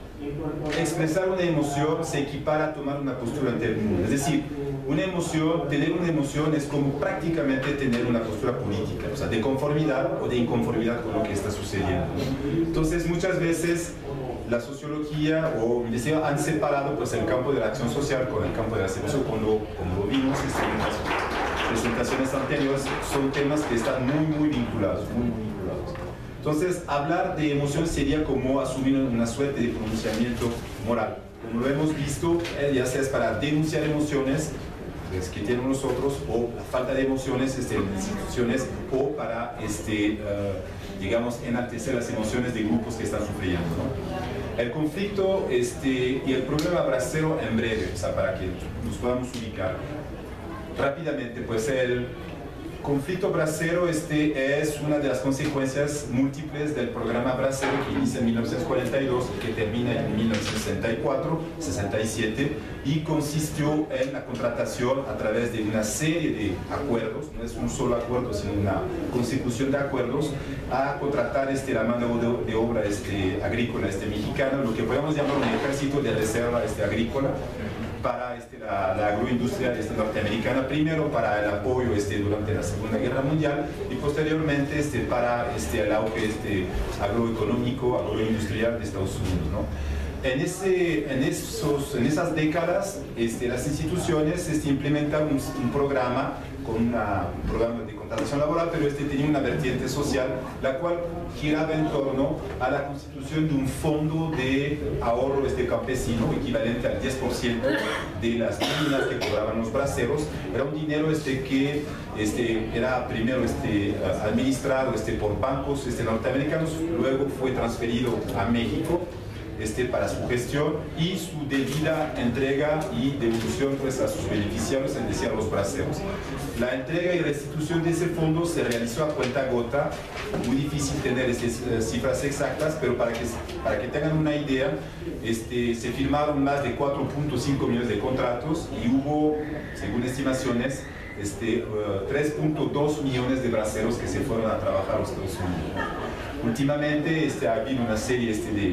expresar una emoción se equipara a tomar una postura ante el mundo. Es decir, una emoción, tener una emoción es como prácticamente tener una postura política, o sea, de conformidad o de inconformidad con lo que está sucediendo. Entonces, muchas veces la sociología o el investigador han separado pues, el campo de la acción social con el campo de las emociones, como, como lo vimos en las presentaciones anteriores, son temas que están muy, muy vinculados, muy, muy vinculados. Entonces, hablar de emociones sería como asumir una suerte de pronunciamiento moral. Como lo hemos visto, eh, ya sea es para denunciar emociones pues, que tienen nosotros, o la falta de emociones este, en instituciones, o para, este, uh, digamos, enaltecer las emociones de grupos que están sufriendo, ¿no? El conflicto este, y el problema bracero en breve, o sea, para que nos podamos ubicar rápidamente, pues el conflicto bracero este, es una de las consecuencias múltiples del programa bracero que inicia en mil novecientos cuarenta y dos y que termina en mil novecientos sesenta y cuatro sesenta y siete, y consistió en la contratación a través de una serie de acuerdos, no es un solo acuerdo sino una consecución de acuerdos, a contratar este, la mano de, de obra este, agrícola este, mexicana, lo que podemos llamar un ejército de reserva este, agrícola para este, la, la agroindustria este, norteamericana, primero para el apoyo este, durante la Segunda Guerra Mundial y posteriormente este, para este, el auge este, agroeconómico, agroindustrial de Estados Unidos, ¿no? En, ese, en, esos, en esas décadas este, las instituciones este, implementaron un, un programa con una, un programa de contratación laboral, pero este tenía una vertiente social, la cual giraba en torno a la constitución de un fondo de ahorro este campesino, equivalente al diez por ciento de las nóminas que cobraban los braceros. Era un dinero este, que este, era primero este, administrado este, por bancos este, norteamericanos, luego fue transferido a México Este, para su gestión y su debida entrega y devolución pues, a sus beneficiarios, es decir, a los braceros. La entrega y restitución de ese fondo se realizó a cuenta gota, muy difícil tener estas eh, cifras exactas, pero para que, para que tengan una idea, este, se firmaron más de cuatro punto cinco millones de contratos y hubo, según estimaciones, este, uh, tres punto dos millones de braceros que se fueron a trabajar a los Estados Unidos. Últimamente este, ha habido una serie este, de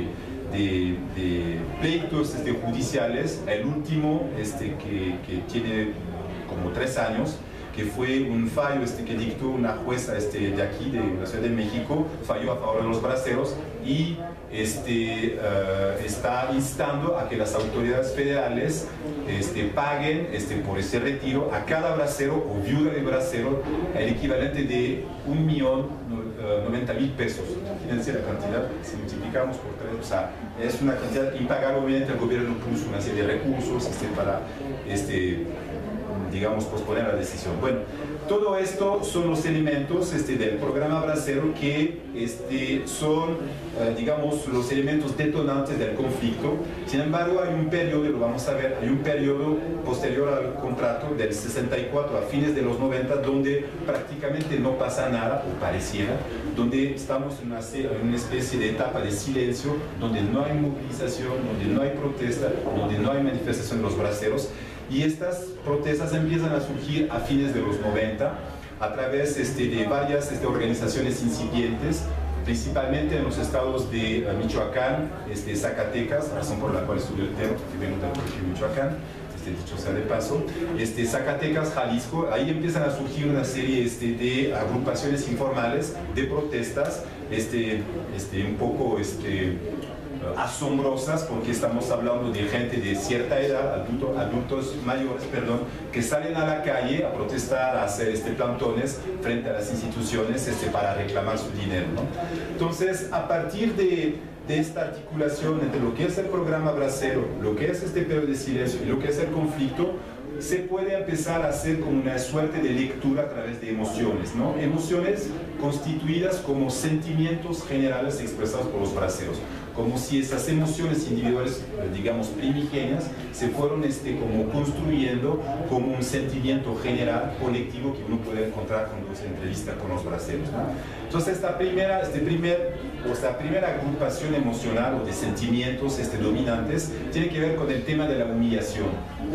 de, de pleitos este, judiciales, el último este, que, que tiene como tres años, que fue un fallo este, que dictó una jueza este, de aquí, de la Ciudad de México, falló a favor de los braceros y este, uh, está instando a que las autoridades federales este, paguen este, por ese retiro a cada bracero o viuda de bracero el equivalente de un millón noventa mil pesos. Imagínense la cantidad, si multiplicamos por tres, o sea, es una cantidad impagable. Obviamente el gobierno puso una serie de recursos este, para este, digamos, posponer la decisión. Bueno, todo esto son los elementos este, del programa Bracero que este, son, eh, digamos, los elementos detonantes del conflicto. Sin embargo, hay un periodo, y lo vamos a ver, hay un periodo posterior al contrato del sesenta y cuatro a fines de los noventa, donde prácticamente no pasa nada, o pareciera, donde estamos en una, en una especie de etapa de silencio, donde no hay movilización, donde no hay protesta, donde no hay manifestación de los braceros. Y estas protestas empiezan a surgir a fines de los noventa a través este, de varias este, organizaciones incipientes, principalmente en los estados de uh, Michoacán, este, Zacatecas, razón por la cual estudió el tema, porque vengo del colegio de Michoacán, este, dicho sea de paso, este, Zacatecas, Jalisco. Ahí empiezan a surgir una serie este, de agrupaciones informales de protestas, este, este, un poco este, asombrosas, porque estamos hablando de gente de cierta edad, adulto, adultos mayores, perdón, que salen a la calle a protestar, a hacer este, plantones frente a las instituciones este, para reclamar su dinero, ¿no? Entonces, a partir de, de esta articulación entre lo que es el programa Bracero, lo que es este periodo de silencio y lo que es el conflicto, se puede empezar a hacer como una suerte de lectura a través de emociones, ¿no? Emociones constituidas como sentimientos generales expresados por los braceros, como si esas emociones individuales, digamos, primigenias, se fueron este, como construyendo como un sentimiento general, colectivo, que uno puede encontrar cuando se entrevista con los braceros, ¿no? Entonces, esta primera, este primer, o esta primera agrupación emocional o de sentimientos este, dominantes tiene que ver con el tema de la humillación.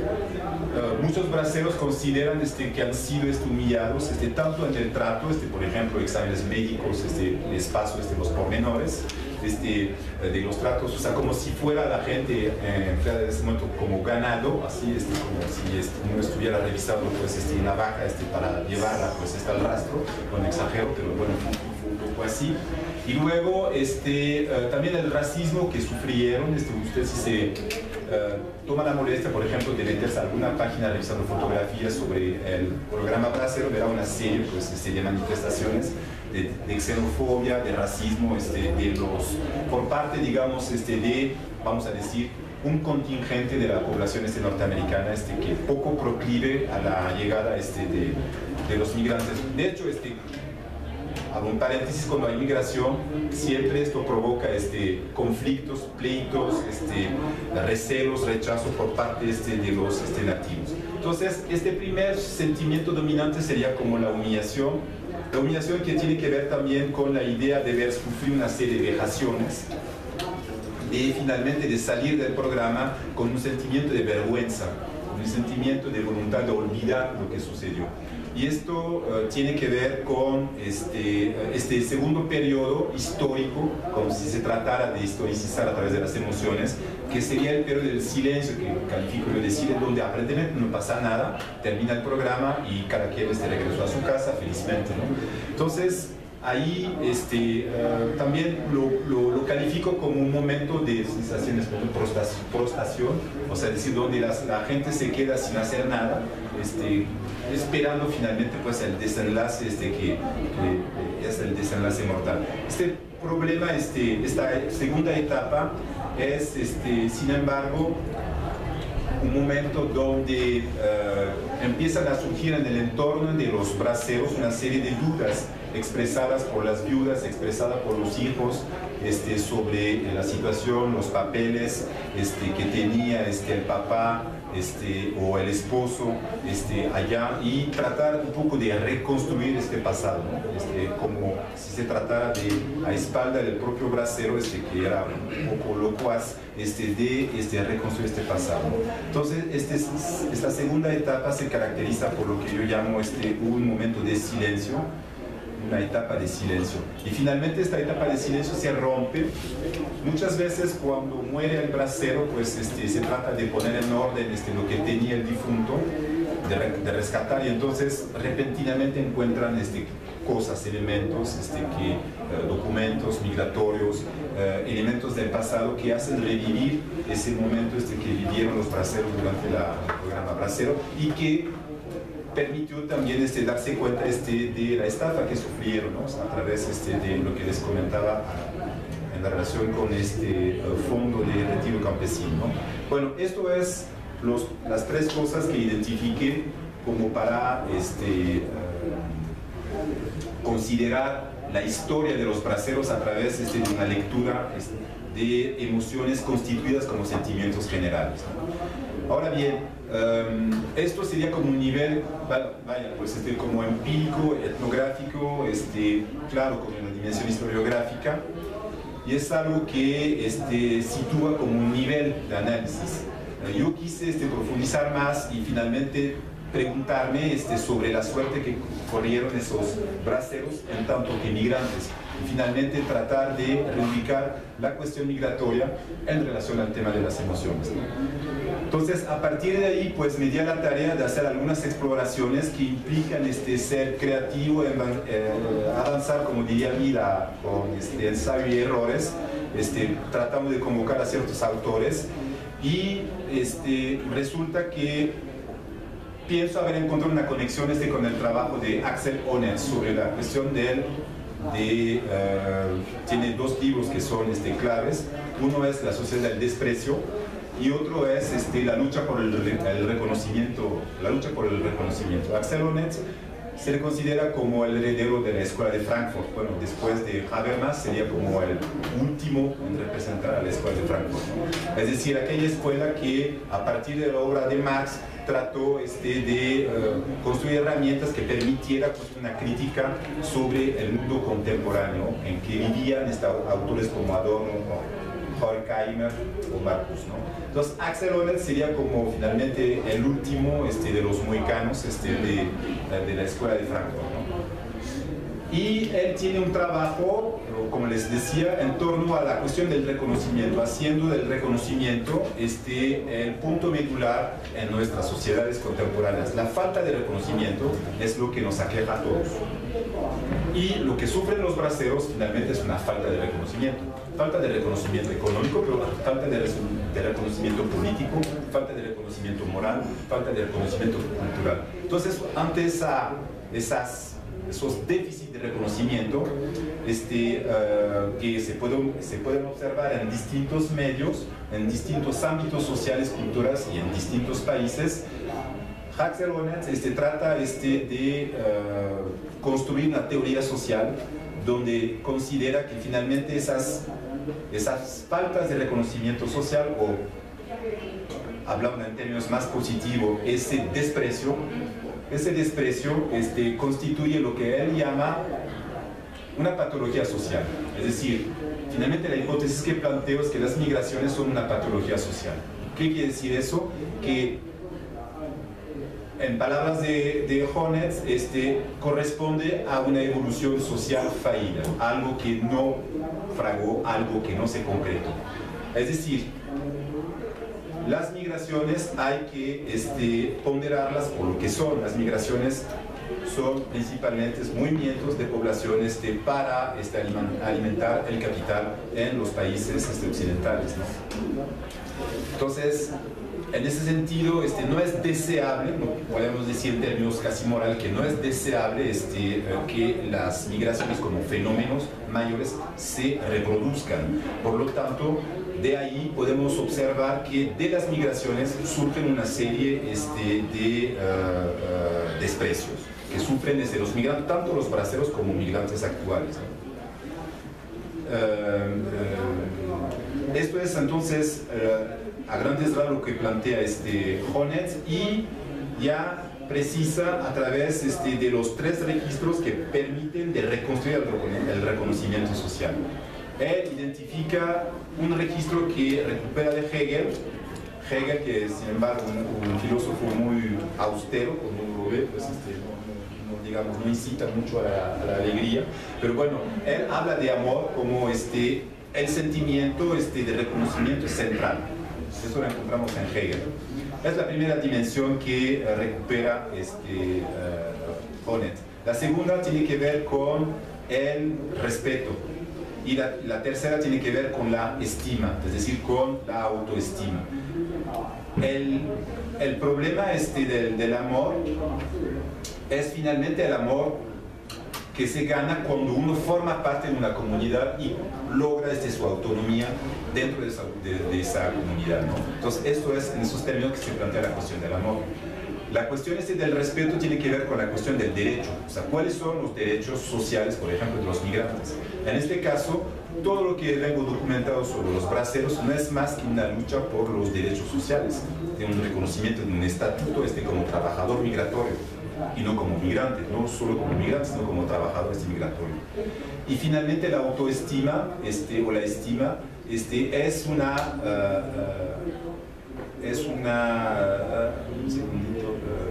Uh, muchos braceros consideran este, que han sido este, humillados, este, tanto en el trato, este, por ejemplo, exámenes médicos, este, les paso este, los pormenores, Este, de los tratos, o sea, como si fuera la gente eh, en ese momento como ganado, así este, como si este, uno estuviera revisando pues, este, navaja este, para llevarla pues, hasta el rastro, con exagero, pero bueno, un poco así. Y luego este, uh, también el racismo que sufrieron, este, usted si se uh, toma la molestia, por ejemplo, de meterse a alguna página revisando fotografías sobre el programa Bracero, verá una serie pues, este, de manifestaciones De, de xenofobia, de racismo, este, de los, por parte, digamos, este, de, vamos a decir, un contingente de la población este, norteamericana este, que poco proclive a la llegada este, de, de los migrantes. De hecho, este, hago un paréntesis, cuando hay migración, siempre esto provoca este, conflictos, pleitos, este, recelos, rechazos por parte este, de los este, nativos. Entonces, este primer sentimiento dominante sería como la humillación. La humillación que tiene que ver también con la idea de ver sufrir una serie de vejaciones, de finalmente de salir del programa con un sentimiento de vergüenza, un sentimiento de voluntad de olvidar lo que sucedió. Y esto uh, tiene que ver con este, este segundo periodo histórico, como si se tratara de historicizar a través de las emociones, que sería el periodo del silencio, que califico yo de silencio, donde aparentemente no pasa nada, termina el programa y cada quien este, regresó a su casa felizmente, ¿no? Entonces, ahí este, uh, también lo, lo, lo califico como un momento de sensaciones de prostración, o sea, es decir, donde las, la gente se queda sin hacer nada, este, esperando finalmente pues, el desenlace este, que, que es el desenlace mortal. Este problema, este, esta segunda etapa, es, este, sin embargo, un momento donde uh, empiezan a surgir en el entorno de los braceros una serie de dudas expresadas por las viudas, expresadas por los hijos, este, sobre la situación, los papeles este, que tenía este, el papá este, o el esposo este, allá, y tratar un poco de reconstruir este pasado, ¿no? Este, como si se tratara de, a espalda del propio bracero, este, que era un poco locuaz, este, de este, reconstruir este pasado. Entonces, este, esta segunda etapa se caracteriza por lo que yo llamo este, un momento de silencio, una etapa de silencio. Y finalmente esta etapa de silencio se rompe. Muchas veces cuando muere el bracero, pues este, se trata de poner en orden este, lo que tenía el difunto, de, re, de rescatar, y entonces repentinamente encuentran este, cosas, elementos, este, que, eh, documentos migratorios, eh, elementos del pasado que hacen revivir ese momento este, que vivieron los braceros durante la, el programa Bracero, y que permitió también este, darse cuenta este, de la estafa que sufrieron, ¿no? A través este, de lo que les comentaba en la relación con este uh, fondo de retiro campesino, ¿no? Bueno, esto es los, las tres cosas que identifiqué como para este, uh, considerar la historia de los braceros a través este, de una lectura este, de emociones constituidas como sentimientos generales, ¿no? Ahora bien, um, esto sería como un nivel, vaya, pues este, como empírico, etnográfico, este, claro, con una dimensión historiográfica, y es algo que este, sitúa como un nivel de análisis. Yo quise este, profundizar más y finalmente preguntarme este, sobre la suerte que corrieron esos braceros en tanto que migrantes, y finalmente tratar de reubicar la cuestión migratoria en relación al tema de las emociones, ¿no? Entonces, a partir de ahí, pues me di a la tarea de hacer algunas exploraciones que implican este, ser creativo, eh, avanzar, como diría Vida, con este, ensayo y errores, este, tratando de convocar a ciertos autores, y este, resulta que pienso haber encontrado una conexión este, con el trabajo de Axel Honneth sobre la cuestión del de, uh, tiene dos libros que son este, claves. Uno es La sociedad del desprecio y otro es este, la lucha por el, el reconocimiento, la lucha por el reconocimiento. Axel Honneth se le considera como el heredero de la escuela de Frankfurt. Bueno, después de Habermas sería como el último en representar a la escuela de Frankfurt, ¿no? Es decir, aquella escuela que a partir de la obra de Marx trató este, de uh, construir herramientas que permitiera pues, una crítica sobre el mundo contemporáneo en que vivían este, autores como Adorno, Horkheimer o Marcus, ¿no? Entonces Axel Honneth sería como finalmente el último este, de los mohicanos este, de, de la escuela de Frankfurt, ¿no? Y él tiene un trabajo, como les decía, en torno a la cuestión del reconocimiento, haciendo del reconocimiento este, el punto medular en nuestras sociedades contemporáneas. La falta de reconocimiento es lo que nos aqueja a todos. Y lo que sufren los braceros finalmente es una falta de reconocimiento. Falta de reconocimiento económico, pero falta de, de reconocimiento político, falta de reconocimiento moral, falta de reconocimiento cultural. Entonces, ante esa, esas, esos déficits de reconocimiento este, uh, que se pueden, se pueden observar en distintos medios, en distintos ámbitos sociales, culturas y en distintos países, Axel Honneth este, trata este, de uh, construir una teoría social donde considera que finalmente esas, esas faltas de reconocimiento social, o hablando en términos más positivos, ese desprecio, ese desprecio este, constituye lo que él llama una patología social. Es decir, finalmente la hipótesis que planteo es que las migraciones son una patología social. ¿Qué quiere decir eso? Que en palabras de, de Honneth, este, corresponde a una evolución social fallida, algo que no fragó, algo que no se concretó. Es decir, las migraciones hay que este, ponderarlas por lo que son. Las migraciones son principalmente movimientos de población este, para este, alimentar el capital en los países este, occidentales, ¿no? Entonces, en ese sentido, este, no es deseable, no podemos decir en términos casi moral, que no es deseable este, que las migraciones como fenómenos mayores se reproduzcan. Por lo tanto, de ahí podemos observar que de las migraciones surgen una serie este, de uh, uh, desprecios que sufren desde los migrantes, tanto los braceros como migrantes actuales, ¿no? Uh, uh, esto es entonces uh, a grandes rasgos lo que plantea este Honneth, y ya precisa a través este, de los tres registros que permiten de reconstruir el, el reconocimiento social. Él identifica un registro que recupera de Hegel, Hegel que es sin embargo un, un filósofo muy austero, como uno lo ve, pues este, no, no digamos, no incita mucho a la, a la alegría, pero bueno, él habla de amor como este, el sentimiento este, de reconocimiento central. Eso lo encontramos en Hegel. Es la primera dimensión que uh, recupera este, uh, Honneth. La segunda tiene que ver con el respeto. Y la, la tercera tiene que ver con la estima, es decir, con la autoestima. El, el problema este del, del amor es finalmente el amor que se gana cuando uno forma parte de una comunidad y logra desde su autonomía dentro de esa, de, de esa comunidad, ¿no? Entonces, esto es en esos términos que se plantea la cuestión del amor. La cuestión este del respeto tiene que ver con la cuestión del derecho, o sea, cuáles son los derechos sociales, por ejemplo, de los migrantes. En este caso, todo lo que vengo documentado sobre los braceros no es más que una lucha por los derechos sociales, de un reconocimiento de un estatuto este como trabajador migratorio, y no como migrante, no solo como migrante, sino como trabajador este migratorio. Y finalmente la autoestima, este, o la estima, este, es una... Uh, uh, es una... Uh, un segundito...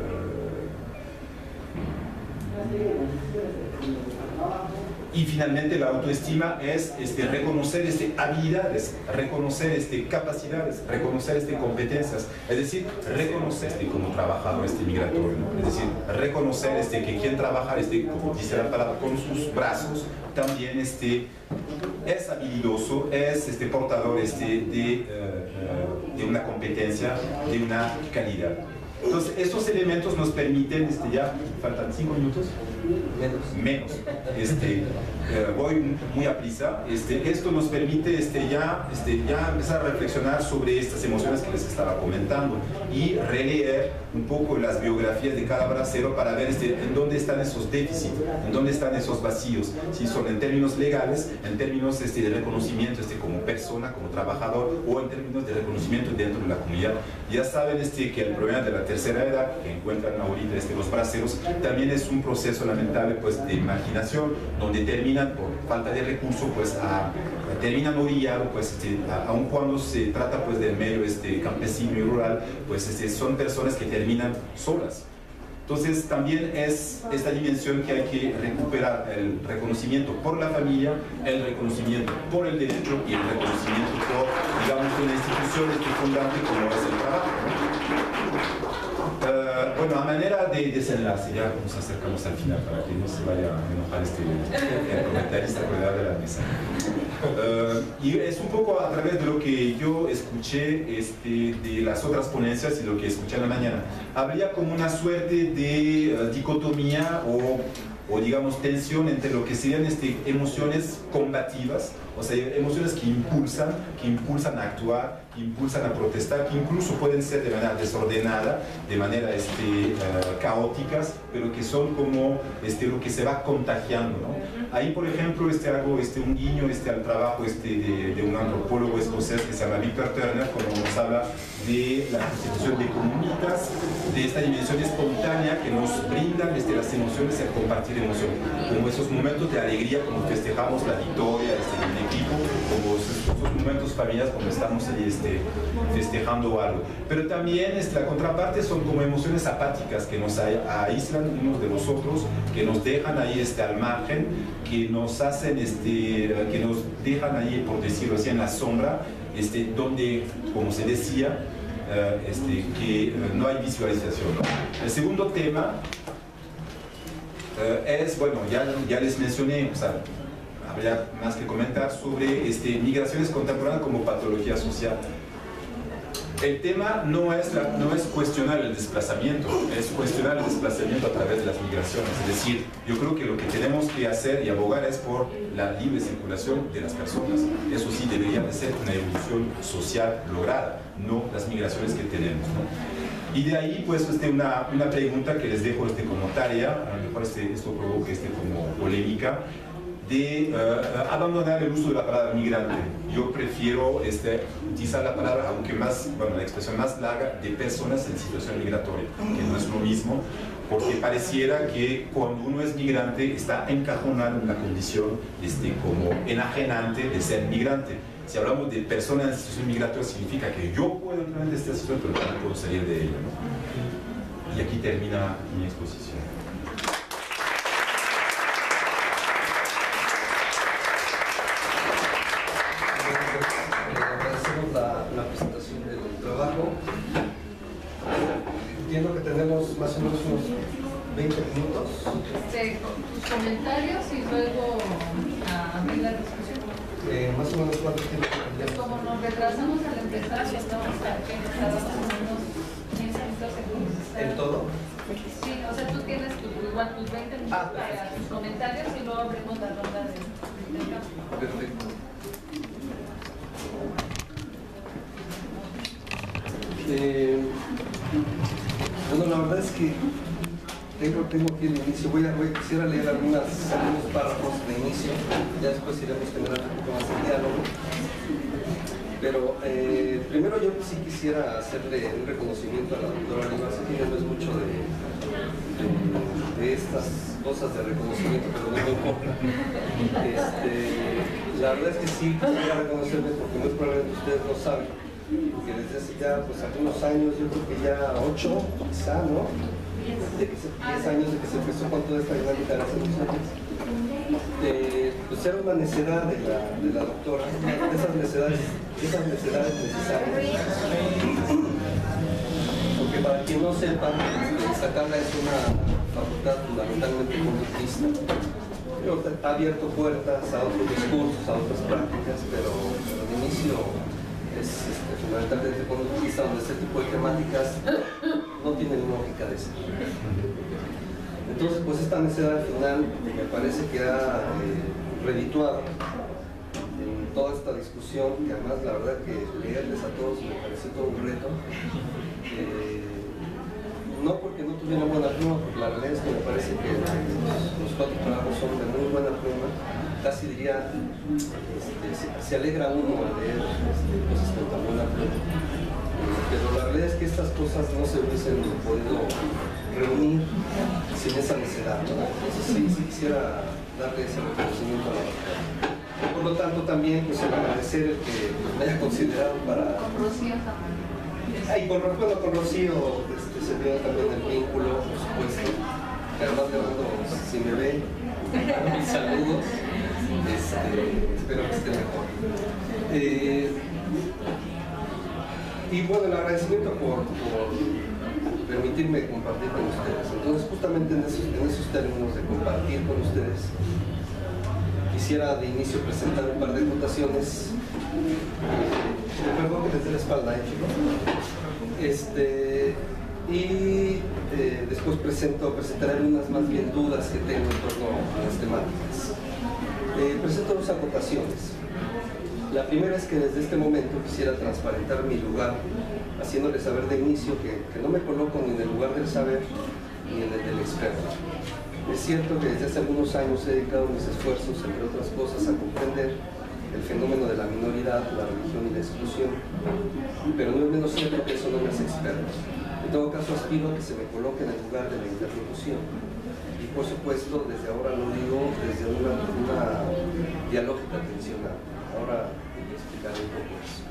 Uh, y finalmente la autoestima es este, reconocer este, habilidades, reconocer este, capacidades, reconocer este, competencias, es decir, reconocer este, como trabajador este, migratorio, ¿no? Es decir, reconocer este, que quien trabaja, este, como dice la palabra, con sus brazos, también este, es habilidoso, es este, portador este, de, uh, uh, de una competencia, de una calidad. Entonces, estos elementos nos permiten, este, ya faltan cinco minutos, menos, menos. Este, eh, voy muy a prisa. Este, esto nos permite este, ya, este, ya empezar a reflexionar sobre estas emociones que les estaba comentando y releer un poco las biografías de cada bracero para ver este, en dónde están esos déficits, en dónde están esos vacíos, si son en términos legales, en términos este, de reconocimiento este, como persona, como trabajador, o en términos de reconocimiento dentro de la comunidad. Ya saben este, que el problema de la tercera edad que encuentran ahorita este, los braceros también es un proceso lamentable pues, de marginación, donde terminan por falta de recursos, pues, a, terminan orillados, pues, este, a, aun cuando se trata pues, del medio este, campesino y rural, pues este, son personas que terminan solas. Entonces también es esta dimensión que hay que recuperar, el reconocimiento por la familia, el reconocimiento por el derecho y el reconocimiento por, digamos, una institución este, fundante como es el trabajo, ¿no? Uh, bueno, a manera de desenlace, ya nos acercamos al final para que no se vaya a enojar este, el comentarista alrededor de la mesa. Uh, y es un poco a través de lo que yo escuché este, de las otras ponencias y lo que escuché en la mañana. Habría como una suerte de uh, dicotomía o, o digamos tensión entre lo que serían este, emociones combativas, o sea, emociones que impulsan, que impulsan a actuar, que impulsan a protestar, que incluso pueden ser de manera desordenada, de manera este, uh, caóticas, pero que son como este, lo que se va contagiando, ¿no? Ahí, por ejemplo, este, hago este, un guiño este, al trabajo este, de, de un antropólogo escocés que se llama Victor Turner, cuando nos habla de la constitución de comunitas, de esta dimensión espontánea que nos brindan este, las emociones y el compartir emociones, como esos momentos de alegría, como festejamos la victoria este, del equipo, como esos, esos momentos familiares cuando estamos ahí, este, festejando algo. Pero también este, la contraparte son como emociones apáticas que nos aíslan unos de los otros, que nos dejan ahí este, al margen, que nos hacen, este, que nos dejan ahí, por decirlo así, en la sombra, este, donde, como se decía, uh, este, que uh, no hay visualización, ¿no? El segundo tema uh, es, bueno, ya, ya les mencioné, o sea, habría más que comentar sobre este, migraciones contemporáneas como patología social. El tema no es, la, no es cuestionar el desplazamiento, es cuestionar el desplazamiento a través de las migraciones. Es decir, yo creo que lo que tenemos que hacer y abogar es por la libre circulación de las personas. Eso sí debería de ser una evolución social lograda, no las migraciones que tenemos, ¿no? Y de ahí, pues, este, una, una pregunta que les dejo este, como tarea, a lo mejor este, esto provoca este, como polémica, de uh, abandonar el uso de la palabra migrante. Yo prefiero este, utilizar la palabra, aunque más, bueno, la expresión más larga, de personas en situación migratoria, que no es lo mismo, porque pareciera que cuando uno es migrante está encajonado en la condición este, como enajenante de ser migrante. Si hablamos de personas en situación migratoria, significa que yo puedo entrar en esta situación, pero no puedo salir de ella, ¿no? Y aquí termina mi exposición. minutos. Este, con tus comentarios y luego a abrir la discusión. Eh, más o menos cuánto tiempo Pues tendríamos. como nos retrasamos al empezar, ya estamos aquí, estábamos unos quince minutos ¿En todo? Sí, o sea, tú tienes tu, igual tus veinte minutos Ah, para tus comentarios y luego abrimos la ronda de, de campo. Perfecto. Eh, bueno, la verdad es que tengo, tengo aquí el inicio. Voy a, voy, quisiera leer algunas, algunos párrafos de inicio, ya después iremos generando un poco más de diálogo. Pero eh, primero yo sí quisiera hacerle un reconocimiento a la doctora Oliva. Sé que ella no es mucho de, de, de estas cosas de reconocimiento, pero no me importa. Este, la verdad es que sí quisiera reconocerme porque muy probablemente ustedes no saben que desde hace ya pues, algunos años, yo creo que ya ocho, quizá, ¿no? De que se, diez años de que se empezó con toda esta dinámica de las emociones. Eh, pues era una necedad de la, de la doctora, de esas necedades, de esas necedades necesarias. Porque para quien no sepa, sacarla es una facultad fundamentalmente conductista. Pero ha abierto puertas a otros discursos, a otras prácticas, pero, pero el inicio es este, fundamentalmente conductista, donde este tipo de temáticas no tienen lógica de ser. Entonces, pues esta necedad al final me parece que ha eh, redituado en toda esta discusión, que además la verdad que leerles a todos me pareció todo un reto. Eh, no porque no tuvieran buena pluma, porque la realidad es que me parece que los, los cuatro trabajos son de muy buena pluma. Casi diría, este, se, se alegra uno al leer este, cosas con tan buena pluma. Pero la realidad es que estas cosas no se hubiesen podido reunir sin esa necesidad, ¿no? Entonces sí, sí quisiera darle ese reconocimiento a la doctora. Por lo tanto también pues agradecer el que me haya considerado para... Con Rocío también. Ah, y con, bueno, con Rocío este, se vio también el vínculo, por supuesto, que además le mando, si me ven, mis saludos, este, espero que esté mejor. Eh, y bueno, el agradecimiento por, por permitirme compartir con ustedes. Entonces, justamente en esos, en esos términos de compartir con ustedes, quisiera de inicio presentar un par de anotaciones. Eh, perdón que les dé la espalda, ¿eh, chicos? Este, y eh, después presento, presentaré algunas más bien dudas que tengo en torno a las temáticas. Eh, presento dos acotaciones. La primera es que desde este momento quisiera transparentar mi lugar, haciéndoles saber de inicio que, que no me coloco ni en el lugar del saber ni en el del experto. Es cierto que desde hace algunos años he dedicado mis esfuerzos, entre otras cosas, a comprender el fenómeno de la minoridad, la religión y la exclusión, pero no es menos cierto que eso no me hace experto. En todo caso, aspiro a que se me coloque en el lugar de la interlocución. Y por supuesto, desde ahora lo digo desde una, una dialógica atencional. Ahora voy a explicar un poco eso.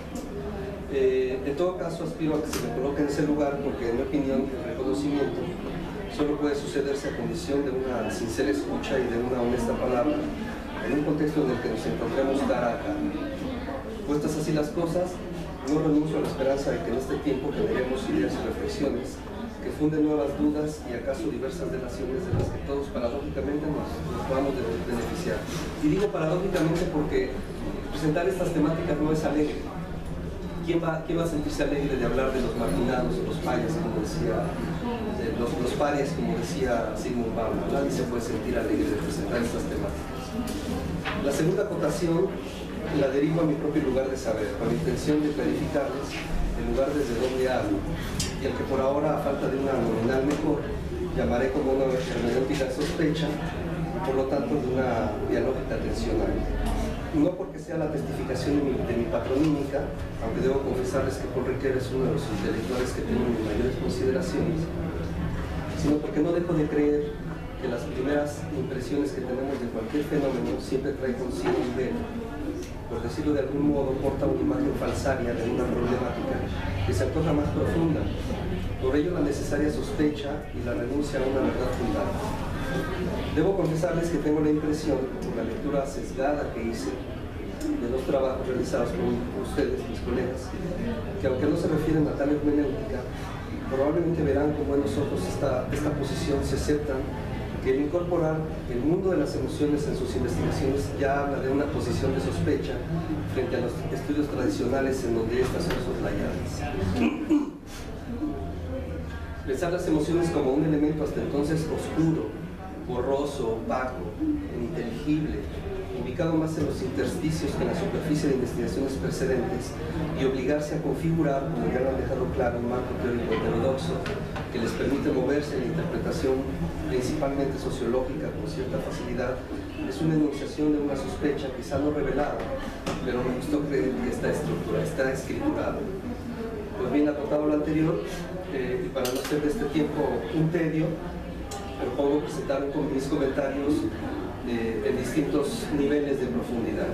Eh, en todo caso, aspiro a que se me coloque en ese lugar porque, en mi opinión, el reconocimiento solo puede sucederse a condición de una sincera escucha y de una honesta palabra en un contexto en el que nos encontremos cara a cara. Puestas así las cosas, no renuncio a la esperanza de que en este tiempo generemos ideas y reflexiones que funden nuevas dudas y acaso diversas relaciones de las que todos paradójicamente nos, nos podamos beneficiar. Y digo paradójicamente porque presentar estas temáticas no es alegre. ¿Quién va, quién va a sentirse alegre de hablar de los marginados, los parias, como decía, de los, los parias, como decía Sigmund Bauman? Nadie se puede sentir alegre de presentar estas temáticas. La segunda acotación la derivo a mi propio lugar de saber, con la intención de clarificarles el lugar desde donde hablo, y el que por ahora, a falta de una nominal mejor, llamaré como una hermenéutica sospecha, y por lo tanto de una dialógica atencional. No porque sea la testificación de mi, de mi patronímica, aunque debo confesarles que Paul Ricoeur es uno de los intelectuales que tengo mis mayores consideraciones, sino porque no dejo de creer que las primeras impresiones que tenemos de cualquier fenómeno siempre trae consigo un velo. Por decirlo de algún modo, porta una imagen falsaria de una problemática que se antoja más profunda. Por ello, la necesaria sospecha y la renuncia a una verdad fundada. Debo confesarles que tengo la impresión, por la lectura sesgada que hice de los trabajos realizados por ustedes, mis colegas, que aunque no se refieren a tal hermenéutica, probablemente verán con buenos ojos esta, esta posición, si aceptan que el incorporar el mundo de las emociones en sus investigaciones ya habla de una posición de sospecha frente a los estudios tradicionales en donde estas son soslayadas. Pensar las emociones como un elemento hasta entonces oscuro, borroso, opaco, ininteligible, ubicado más en los intersticios que en la superficie de investigaciones precedentes, y obligarse a configurar, como ya lo han dejado claro, un marco teórico heterodoxo que les permite moverse en la interpretación principalmente sociológica con cierta facilidad, es una enunciación de una sospecha quizá no revelada, pero me gustó creer que está estructurada, está escriturada. Pues bien, acotado lo anterior, eh, y para no hacer de este tiempo un tedio, propongo presentar con mis comentarios eh, en distintos niveles de profundidad.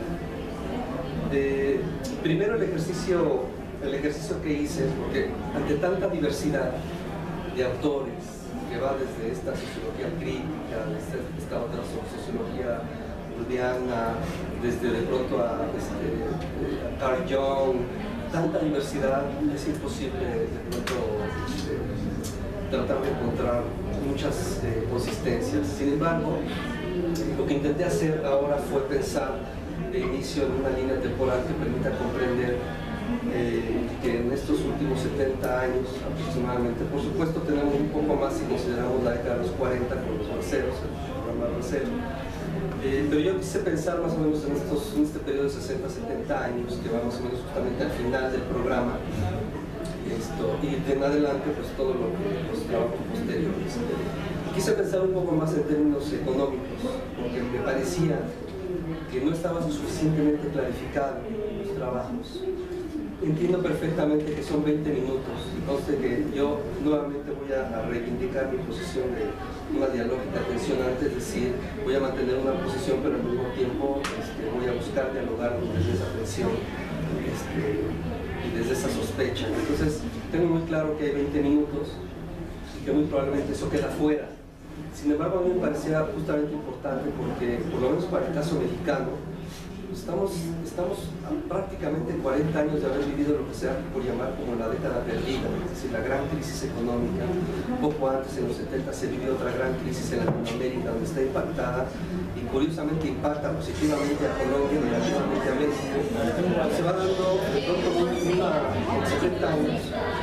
Eh, primero el ejercicio, el ejercicio que hice, porque ante tanta diversidad de autores, que va desde esta sociología crítica, desde esta otra sociología urbiana, desde de pronto a, este, a Carl Jung, tanta diversidad, es imposible de pronto este, tratar de encontrar muchas eh, consistencias. Sin embargo, lo que intenté hacer ahora fue pensar de inicio en una línea temporal que permita comprender eh, que en estos últimos setenta años aproximadamente, por supuesto tenemos un poco más si consideramos la década de los cuarenta con los Barcelos, el programa Barcelo, eh, pero yo quise pensar más o menos en, estos, en este periodo de sesenta a setenta años que va más o menos justamente al final del programa. Esto, y de en adelante pues todo lo que los trabajos posteriores. Quise pensar un poco más en términos económicos, porque me parecía que no estaba suficientemente clarificado los trabajos. Entiendo perfectamente que son veinte minutos, y conste que yo nuevamente voy a, a reivindicar mi posición de una dialógica tensionante, es decir, voy a mantener una posición, pero al mismo tiempo este, voy a buscar dialogar desde esa tensión. Este, desde esa sospecha. Entonces, tengo muy claro que hay veinte minutos y que muy probablemente eso queda fuera. Sin embargo, a mí me parecía justamente importante porque, por lo menos para el caso mexicano, estamos, estamos a prácticamente cuarenta años de haber vivido lo que se ha por llamar como la década perdida, es decir, la gran crisis económica. Poco antes, en los setenta, se vivió otra gran crisis en Latinoamérica, donde está impactada y curiosamente impacta positivamente a Colombia y negativamente a México. Se va dando de pronto una, en setenta años.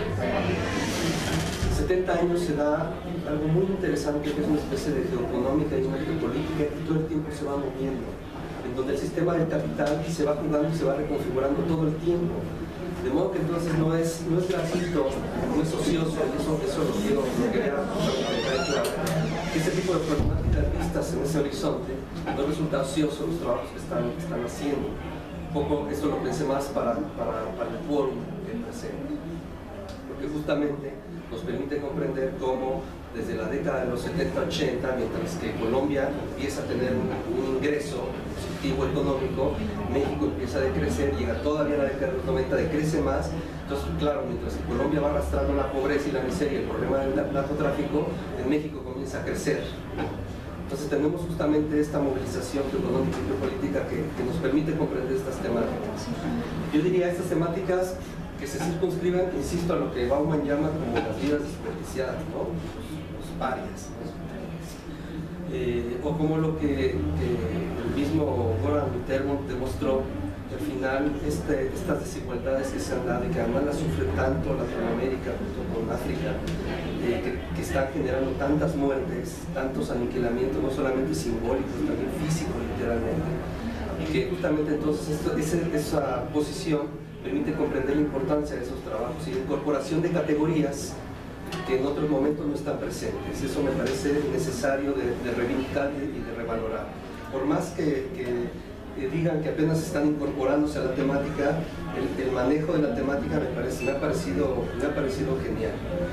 setenta años se da algo muy interesante que es una especie de geoeconómica y una geopolítica que todo el tiempo se va moviendo, en donde el sistema del capital se va jugando y se va reconfigurando todo el tiempo. De modo que entonces no es, no es gratuito, no es ocioso, y eso, eso lo quiero, lo quería dejar claro. Este tipo de problemáticas vistas en ese horizonte no resulta ocioso los trabajos que están, que están haciendo. Un poco esto lo pensé más para, para, para el quórum del presente, porque justamente nos permite comprender cómo desde la década de los setenta ochenta, mientras que Colombia empieza a tener un, un ingreso positivo económico, México empieza a decrecer, llega todavía a la década de los noventa, decrece más. Entonces, claro, mientras que Colombia va arrastrando la pobreza y la miseria y el problema del narcotráfico, en México comienza a crecer. Entonces tenemos justamente esta movilización económica y geopolítica que, que nos permite comprender estas temáticas. Yo diría estas temáticas que se circunscriben, insisto, a lo que Bauman llama como las vidas desperdiciadas, ¿no? Los, los parias, ¿no? Eh, o como lo que, que el mismo Goran Termont demostró, que al final este, estas desigualdades que se han dado y que además las sufre tanto Latinoamérica junto con África, eh, que, que están generando tantas muertes, tantos aniquilamientos, no solamente simbólicos, también físicos literalmente, y que justamente entonces esto, ese, esa posición permite comprender la importancia de esos trabajos y la incorporación de categorías que en otros momentos no están presentes. Eso me parece necesario de, de reivindicar y de revalorar. Por más que, que, que digan que apenas están incorporándose a la temática, el, el manejo de la temática me, parece, me, ha, parecido, me ha parecido genial.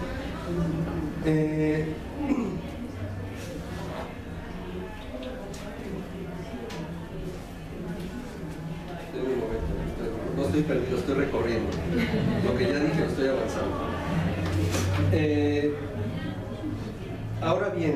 Eh, No estoy perdido, estoy recorriendo. Lo que ya dije, lo estoy avanzando. Eh, ahora bien,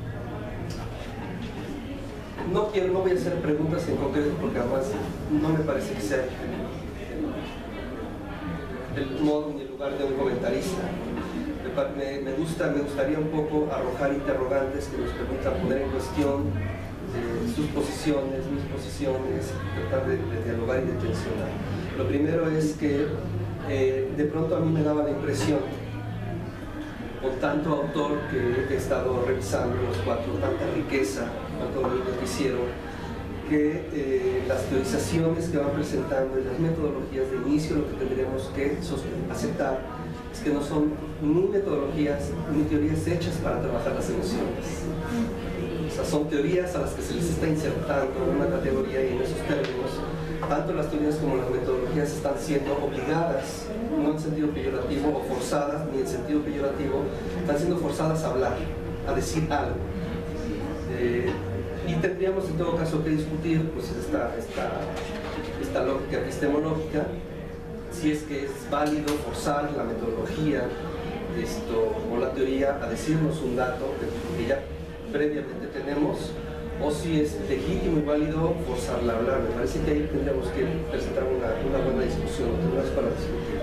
no quiero, no voy a hacer preguntas en concreto porque además no me parece que sea el, el modo ni el lugar de un comentarista. Me me, me, gusta, me gustaría un poco arrojar interrogantes que nos permitan poner en cuestión eh, sus posiciones, mis posiciones, tratar de, de dialogar y de tensionar. Lo primero es que eh, de pronto a mí me daba la impresión, con tanto autor que he estado revisando los cuatro, tanta riqueza, tanto dominio que hicieron, que eh, las teorizaciones que van presentando y las metodologías de inicio, lo que tendríamos que aceptar es que no son ni metodologías ni teorías hechas para trabajar las emociones. O sea, son teorías a las que se les está insertando una categoría, y en esos términos, tanto las teorías como las metodologías están siendo obligadas, no en sentido peyorativo, o forzadas, ni en sentido peyorativo, están siendo forzadas a hablar, a decir algo. Eh, y tendríamos en todo caso que discutir pues, esta, esta, esta lógica epistemológica, si es que es válido forzar la metodología esto, o la teoría a decirnos un dato que ya previamente tenemos, o si es legítimo y válido forzarla a hablar. Me parece que ahí tendríamos que presentar una, una buena discusión, tendremos para discutir.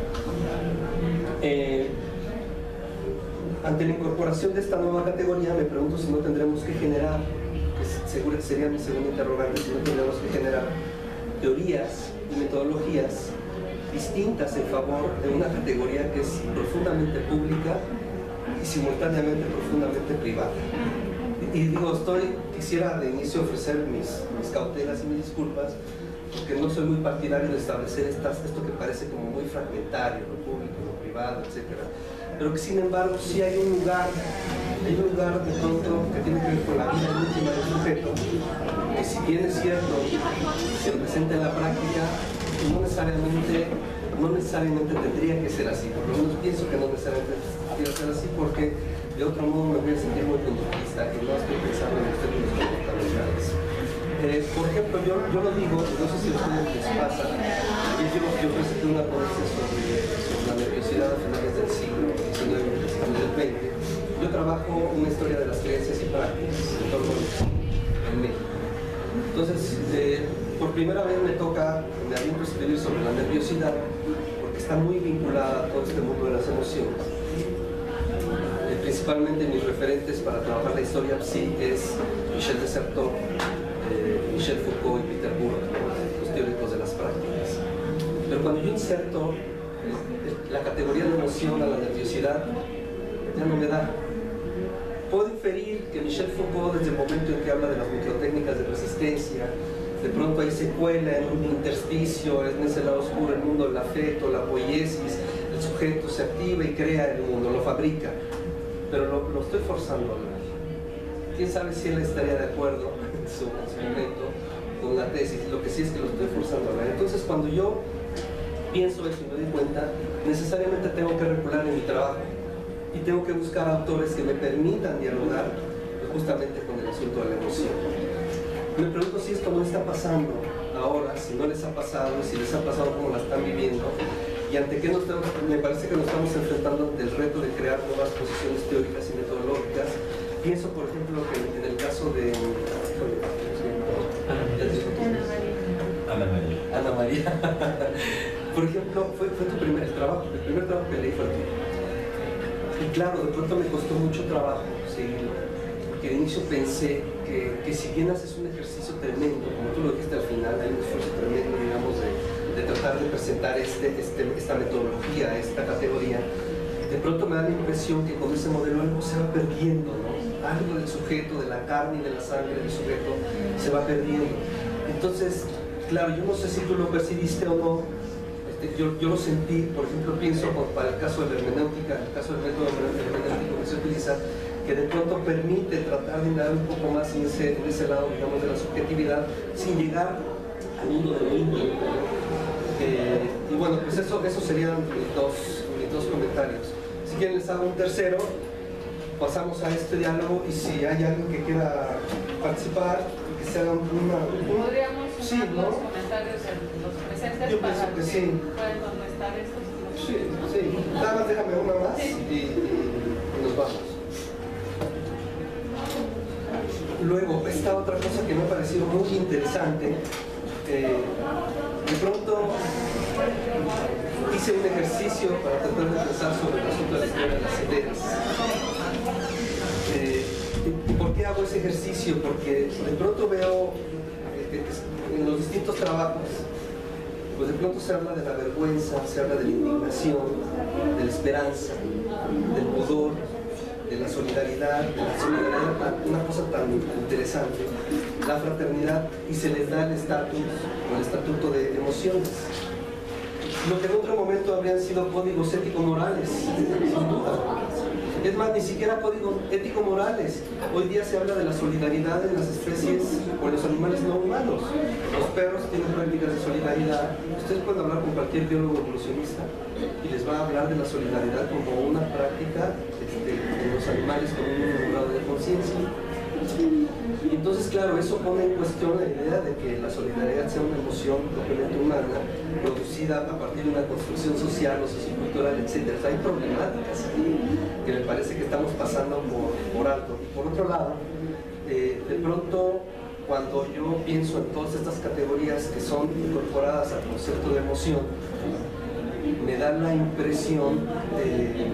Eh, ante la incorporación de esta nueva categoría, me pregunto si no tendremos que generar, que seguro sería mi segundo interrogante, si no tendremos que generar teorías y metodologías distintas en favor de una categoría que es profundamente pública y simultáneamente profundamente privada. Y digo, estoy, quisiera de inicio ofrecer mis, mis cautelas y mis disculpas, porque no soy muy partidario de establecer estas, esto que parece como muy fragmentario, lo público, lo privado, etcétera. Pero que sin embargo sí hay un lugar, hay un lugar de pronto que tiene que ver con la vida íntima del sujeto, que si bien es cierto, se presenta en la práctica, no necesariamente, no necesariamente tendría que ser así, por lo menos pienso que no necesariamente tendría que ser así, porque de otro modo me voy a sentir muy conductista y no estoy pensando en los términos comportamentales. Eh, por ejemplo, yo, yo lo digo, no sé si a ustedes les pasa, yo, yo, yo presenté una ponencia sobre, sobre la nerviosidad a finales del siglo diecinueve y principios del veinte. Yo trabajo una historia de las creencias y prácticas en torno a en México. Entonces, eh, por primera vez me toca, me aviento a escribir sobre la nerviosidad, porque está muy vinculada a todo este mundo de las emociones. Eh, principalmente mis referentes para trabajar la historia psi es Michel Dessertaux, eh, Michel Foucault y Peter Burke, los teóricos de las prácticas. Pero cuando yo inserto eh, la categoría de emoción a la nerviosidad, ya no me da. Puedo inferir que Michel Foucault, desde el momento en que habla de las microtécnicas de resistencia, de pronto ahí se cuela en un intersticio, en ese lado oscuro, el mundo del afecto, la poiesis, el sujeto se activa y crea el mundo, lo fabrica, pero lo, lo estoy forzando a hablar. Quién sabe si él estaría de acuerdo en su, en su momento con la tesis, lo que sí es que lo estoy forzando a hablar. Entonces, cuando yo pienso eso y me doy cuenta, necesariamente tengo que recular en mi trabajo y tengo que buscar autores que me permitan dialogar justamente con el asunto de la emoción. Me pregunto si esto no está pasando ahora, si no les ha pasado, si les ha pasado cómo la están viviendo, y ante qué nos estamos, me parece que nos estamos enfrentando ante el reto de crear nuevas posiciones teóricas y metodológicas. Pienso, por ejemplo, que en el caso de Ana María. Ana María. Por ejemplo, fue, fue tu primer trabajo, el primer trabajo que leí fue el tuyo. Y claro, de pronto me costó mucho trabajo seguirlo, porque de inicio pensé que, que si bien haces un ejercicio tremendo, como tú lo dijiste al final, hay un esfuerzo tremendo, digamos, de, de tratar de presentar este, este, esta metodología, esta categoría, de pronto me da la impresión que con ese modelo algo se va perdiendo, ¿no? Algo del sujeto, de la carne y de la sangre del sujeto se va perdiendo. Entonces, claro, yo no sé si tú lo percibiste o no. Yo, yo lo sentí, por ejemplo, pienso para el caso de la hermenéutica, el caso del método hermenéutico que se utiliza, que de pronto permite tratar de indagar un poco más en ese, en ese lado, digamos, de la subjetividad, sin llegar al mundo de lo íntimo. Eh, y bueno, pues eso, eso serían mis dos, mis dos comentarios. Si quieren les hago un tercero, pasamos a este diálogo, y si hay alguien que quiera participar, que se haga una... ¿Podríamos sí, sumar ¿no? los comentarios de los presentes? Yo para pienso que sí. puedan contestar estos? Sí, sí. Nada más déjame una más y, y, y nos vamos. Luego, esta otra cosa que me ha parecido muy interesante, eh, de pronto hice un ejercicio para tratar de pensar sobre el asunto de la historia de las ideas. Eh, ¿Y por qué hago ese ejercicio? Porque de pronto veo eh, en los distintos trabajos, pues de pronto se habla de la vergüenza, se habla de la indignación, de la esperanza, del pudor, de la solidaridad, de la solidaridad, una cosa tan interesante, la fraternidad, y se les da el estatus o el estatuto de emociones. Lo que en otro momento habrían sido códigos ético-morales, sin duda. Es más, ni siquiera códigos ético-morales. Hoy día se habla de la solidaridad en las especies o en los animales no humanos. Los perros tienen prácticas de solidaridad. Ustedes pueden hablar con cualquier biólogo evolucionista y les va a hablar de la solidaridad como una práctica este, en los animales con un mismo grado de conciencia. Y entonces, claro, eso pone en cuestión la idea de que la solidaridad sea una emoción propiamente humana, producida a partir de una construcción social o sociocultural, etcétera. O sea, hay problemáticas aquí que me parece que estamos pasando por, por alto. Y por otro lado, eh, de pronto, cuando yo pienso en todas estas categorías que son incorporadas al concepto de emoción, me da la impresión de...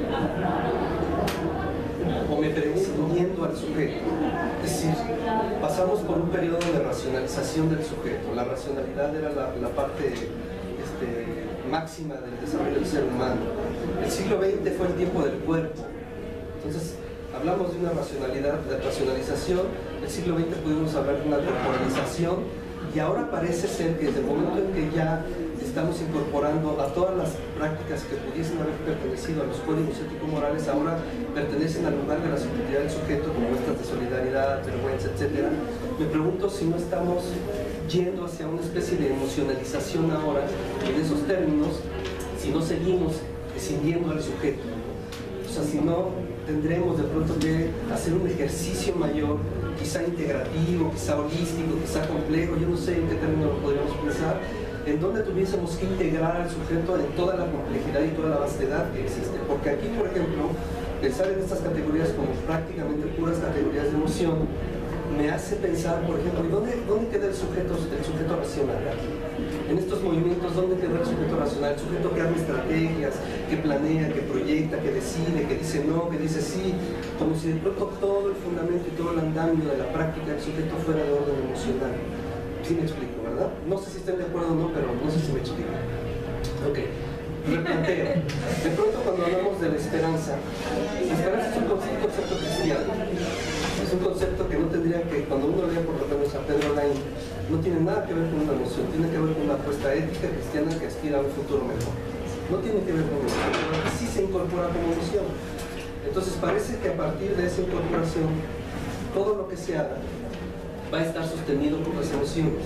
o me pregunto yendo al sujeto, es decir, pasamos por un periodo de racionalización del sujeto. La racionalidad era la, la parte este, máxima del desarrollo del ser humano. El siglo veinte fue el tiempo del cuerpo. Entonces, hablamos de una racionalidad, de racionalización. El siglo veinte pudimos hablar de una corporalización, y ahora parece ser que desde el momento en que ya estamos incorporando a todas las prácticas que pudiesen haber pertenecido a los códigos ético-morales, ahora pertenecen al lugar de la subjetividad del sujeto, como estas de solidaridad, vergüenza, etcétera. Me pregunto si no estamos yendo hacia una especie de emocionalización ahora, en esos términos, si no seguimos escindiendo al sujeto. O sea, si no tendremos de pronto que hacer un ejercicio mayor, quizá integrativo, quizá holístico, quizá complejo, yo no sé en qué términos lo podríamos pensar, en donde tuviésemos que integrar al sujeto en toda la complejidad y toda la vastedad que existe. Porque aquí, por ejemplo, pensar en estas categorías como prácticamente puras categorías de emoción, me hace pensar, por ejemplo, ¿dónde, dónde queda el sujeto, el sujeto racional aquí? En estos movimientos, ¿dónde queda el sujeto racional? El sujeto que arma estrategias, que planea, que proyecta, que decide, que dice no, que dice sí, como si de pronto todo el fundamento y todo el andamio de la práctica del sujeto fuera de orden emocional. Sí me explico, ¿verdad? No sé si estén de acuerdo o no, pero no sé si me explico. Ok, replanteo. De pronto cuando hablamos de la esperanza, la esperanza es un concepto cristiano. Es un concepto que no tendría que, cuando uno lea por lo menos a Pedro Lain, no tiene nada que ver con una emoción, tiene que ver con una apuesta ética cristiana que aspira a un futuro mejor. No tiene que ver con eso, pero sí se incorpora como emoción. Entonces parece que a partir de esa incorporación, todo lo que se haga va a estar sostenido por las emociones.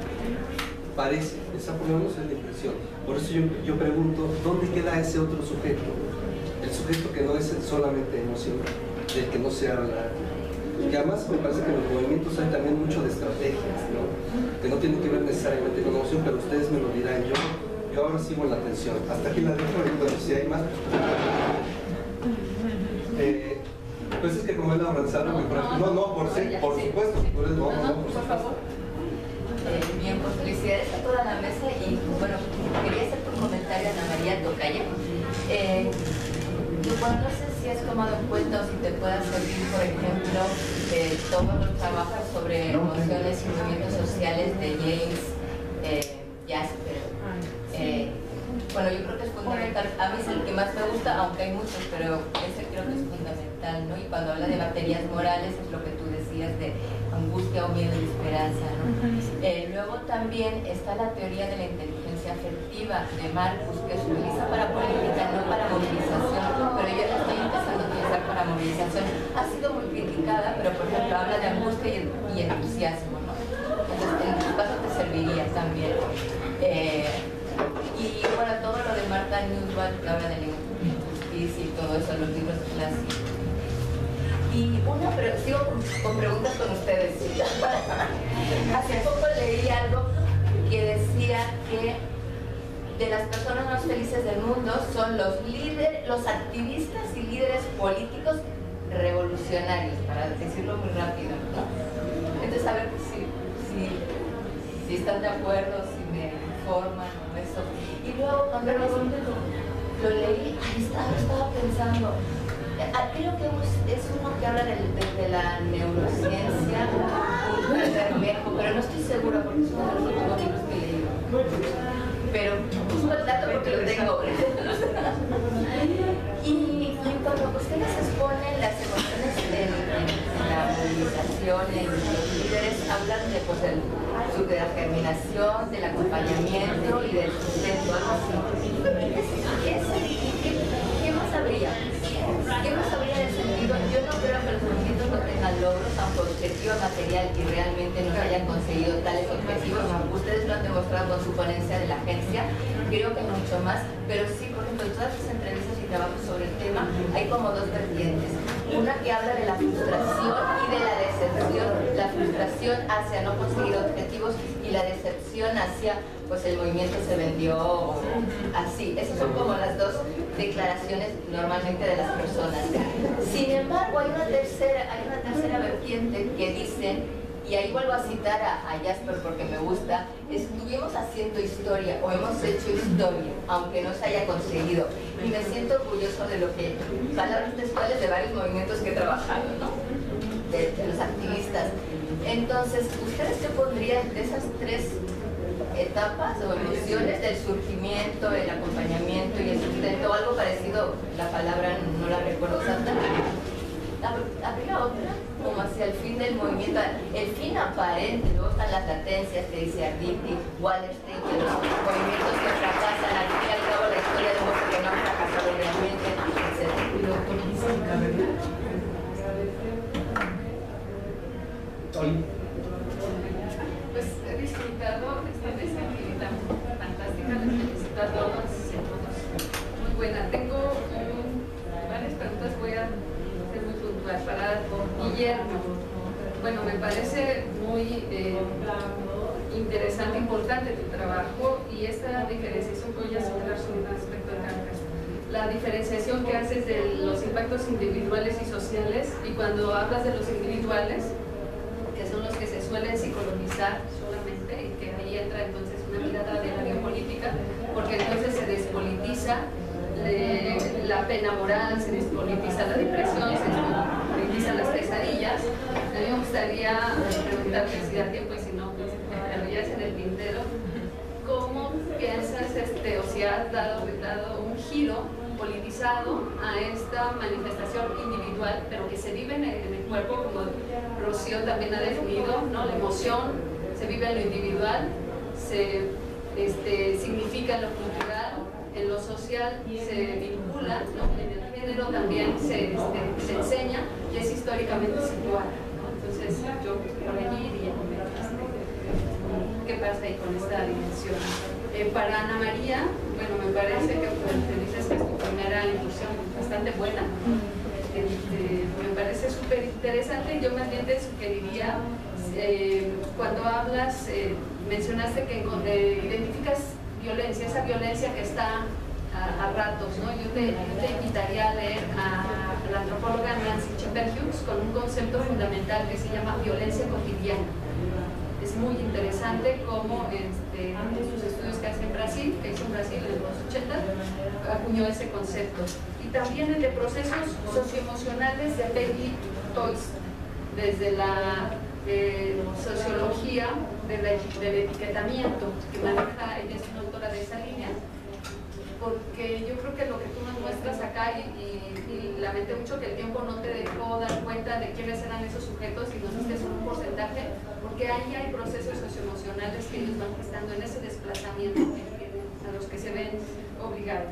Parece, esa por lo menos es la impresión. Por eso yo, yo pregunto, ¿dónde queda ese otro sujeto? El sujeto que no es solamente emocional, del que no se habla. Y además me parece que en los movimientos hay también mucho de estrategias, ¿no? Que no tienen que ver necesariamente con emoción, pero ustedes me lo dirán. Yo, yo ahora sigo en la atención. Hasta aquí la dejo, y bueno, si hay más. Eh, pues es que como él avanzado, no, no, no, no, por, sí, por supuesto, por, el, no, no, no, por, por favor. Eh, bien, pues felicidades a toda la mesa y bueno, quería hacer tu comentario, Ana María Tocaya. Eh, bueno, no sé si has tomado en cuenta o si te pueda servir, por ejemplo, eh, todos los trabajos sobre emociones y movimientos sociales de James eh, Jasper. Eh, bueno, yo creo que es fundamental. A mí es el que más me gusta, aunque hay muchos, pero ese creo que es fundamental, ¿no? Y cuando habla de baterías morales es lo que tú decías de angustia o miedo y esperanza, ¿no? Eh, luego también está la teoría de la inteligencia afectiva de Marcus, que se utiliza para política, no para movilización, pero yo la estoy empezando a utilizar para movilización. Ha sido muy criticada, pero por ejemplo habla de angustia y, y entusiasmo, ¿no? Entonces en tu caso te serviría también. Eh, y bueno, todo lo de Martha Nussbaum, que habla de la injusticia y todo eso, los libros clásicos. Y una, pero sigo con, con preguntas con ustedes. Hace poco leí algo que decía que de las personas más felices del mundo son los líderes, los activistas y líderes políticos revolucionarios, para decirlo muy rápido, ¿no? Entonces, a ver si, si, si están de acuerdo, si me informan, ¿no? Es eso. Y luego cuando lo, lo leí, ahí estaba, estaba pensando, creo que es uno que habla de, de, de la neurociencia, pero no estoy segura porque es uno de los últimos libros que leí. Pero busco el dato porque lo tengo. y, y cuando ustedes exponen las emociones en, en, en la movilización, en los líderes, hablan de, pues, el, de la germinación, del acompañamiento y del sustento, algo así. ¿Qué, qué, qué más habría? ¿Qué más habría en el sentido? Yo no creo que los movimientos no tengan logros, aunque objetivo material y realmente no hayan conseguido tales objetivos. Ustedes lo han demostrado con su ponencia de la agencia, creo que mucho más, pero sí, por ejemplo, en todas sus entrevistas y trabajos sobre el tema, hay como dos vertientes. Una que habla de la frustración y de la decepción. La frustración hacia no conseguir objetivos y la decepción hacia, pues el movimiento se vendió así. Esas son como las dos declaraciones normalmente de las personas. Sin embargo, hay una tercera, hay una tercera vertiente que dicen, y ahí vuelvo a citar a, a Jasper porque me gusta, estuvimos haciendo historia o hemos hecho historia, aunque no se haya conseguido. Y me siento orgulloso de lo que, palabras textuales de varios movimientos que he trabajado, ¿no? De, de los activistas. Entonces, ¿ustedes qué pondrían de esas tres etapas o evoluciones del surgimiento, el acompañamiento y el sustento? Algo parecido, la palabra no la recuerdo exactamente. Habría otra, como hacia el fin del movimiento, el fin aparente, luego están las latencias que dice Arditi, Wallerstein, que los movimientos que fracasan, al fin y al cabo la historia demuestra que no han fracasado realmente, etcétera. Pues he disfrutado esta mesa actividad fantástica, les felicito a todos y a todos. Muy buena. Tengo um, varias preguntas, voy a ser muy puntual para Guillermo. Bueno, me parece muy eh, interesante, importante tu trabajo y esta diferenciación, voy a hablar sobre un aspecto de Caracas. La diferenciación que haces de los impactos individuales y sociales, y cuando hablas de los individuales, que son los que se suelen psicologizar solamente, y que ahí entra entonces una mirada de la biopolítica, porque entonces se despolitiza eh, la pena moral, se despolitiza la depresión, se despolitizan las pesadillas. A mí me gustaría preguntarte si da tiempo y si no, pues me lo llevas en el tintero. ¿Cómo piensas, este, o si has dado, dado un giro politizado a esta manifestación individual, pero que se vive en el, en el cuerpo, como Rocío también ha definido, ¿no? La emoción se vive en lo individual, se este, significa en lo cultural, en lo social se vincula, ¿no? En el género también se, este, se enseña y es históricamente situado, ¿no? Entonces yo por allí diría, ¿qué pasa ahí con esta dimensión? Eh, para Ana María, bueno, me parece que pues, te dices que es tu primera incursión bastante buena. Este, me parece súper interesante. Yo más bien te sugeriría, eh, cuando hablas, eh, mencionaste que eh, identificas violencia, esa violencia que está a, a ratos, ¿no? Yo te, yo te invitaría a leer a la antropóloga Nancy Scheper-Hughes con un concepto fundamental que se llama violencia cotidiana. Es muy interesante cómo este, en sus estudios que hace en Brasil, que hizo en Brasil en los ochenta, acuñó ese concepto. Y también el de procesos socioemocionales de Peggy Toys, desde la eh, sociología de la, del etiquetamiento, que maneja, ella es una autora de esa línea, porque yo creo que lo que tú nos muestras acá, y, y, y lamenté mucho que el tiempo no te dejó dar cuenta de quiénes eran esos sujetos y nos diste solo un porcentaje, porque ahí hay procesos socioemocionales que ellos van gestando en ese desplazamiento a los que se ven obligados.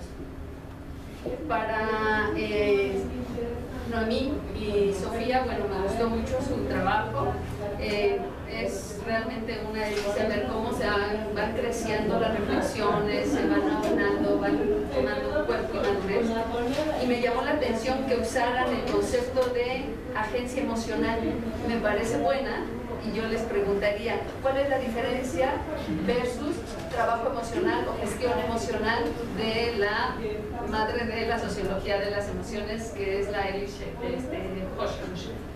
Para eh, Noemí y Sofía, bueno, me gustó mucho su trabajo. Eh, es realmente una delicia ver cómo se van, van creciendo las reflexiones, se van aunando, van tomando cuerpo y madurez. Y me llamó la atención que usaran el concepto de agencia emocional. Me parece buena, y yo les preguntaría, ¿cuál es la diferencia versus trabajo emocional o gestión emocional de la madre de la sociología de las emociones, que es la Elisha este, Hochschild?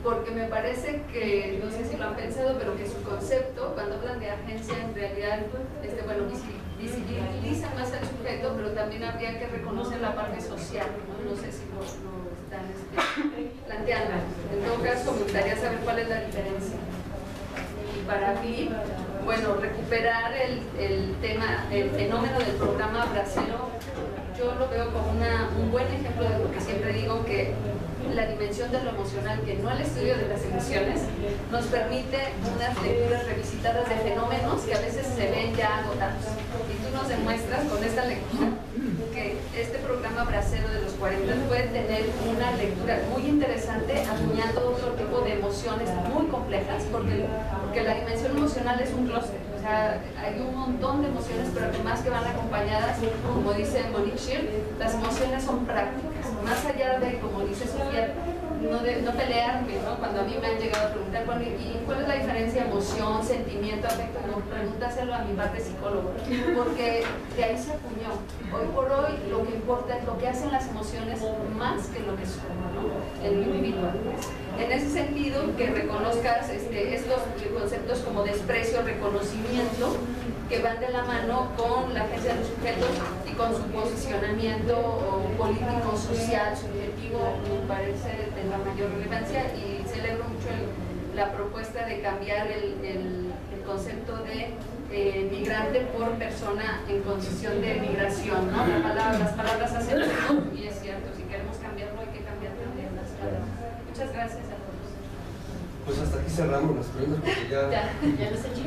porque me parece que, no sé si lo han pensado, pero que su concepto, cuando hablan de agencia, en realidad, este, bueno, visibiliza más al sujeto, pero también habría que reconocer la parte social, no, no sé si lo, lo están este, planteando. En todo caso, me gustaría saber cuál es la diferencia. Y para mí, bueno, recuperar el, el tema, el fenómeno del programa Bracero, yo lo veo como una, un buen ejemplo de lo que siempre digo, que la dimensión de lo emocional, que no el estudio de las emociones, nos permite unas lecturas revisitadas de fenómenos que a veces se ven ya agotados. Y tú nos demuestras con esta lectura que este programa Bracero de los cuarenta puede tener una lectura muy interesante, acuñando otro tipo de emociones muy complejas, porque, porque la dimensión emocional es un clúster. O sea, hay un montón de emociones, pero además que van acompañadas, como dice Monique Schill, las emociones son prácticas, más allá de, como dice Sofía, no, de, no pelearme, ¿no? Cuando a mí me han llegado a preguntar, bueno, ¿y cuál es la diferencia emoción, sentimiento, afecto? No, pregúntaselo a mi parte psicólogo, porque de ahí se acuñó. Hoy por hoy lo que importa es lo que hacen las emociones más que lo que son, ¿no? En lo individual. En ese sentido, que reconozcas este, estos conceptos como desprecio, reconocimiento, que van de la mano con la agencia de los sujetos y con su posicionamiento político, social, subjetivo, me parece de la mayor relevancia, y celebro mucho el, la propuesta de cambiar el, el, el concepto de eh, migrante por persona en condición de migración, ¿no? La palabra, las palabras hacen ruido, y es cierto, si queremos cambiarlo hay que cambiar también las palabras. Muchas gracias a todos. Pues hasta aquí cerramos las preguntas porque ya... Ya, ya los eché.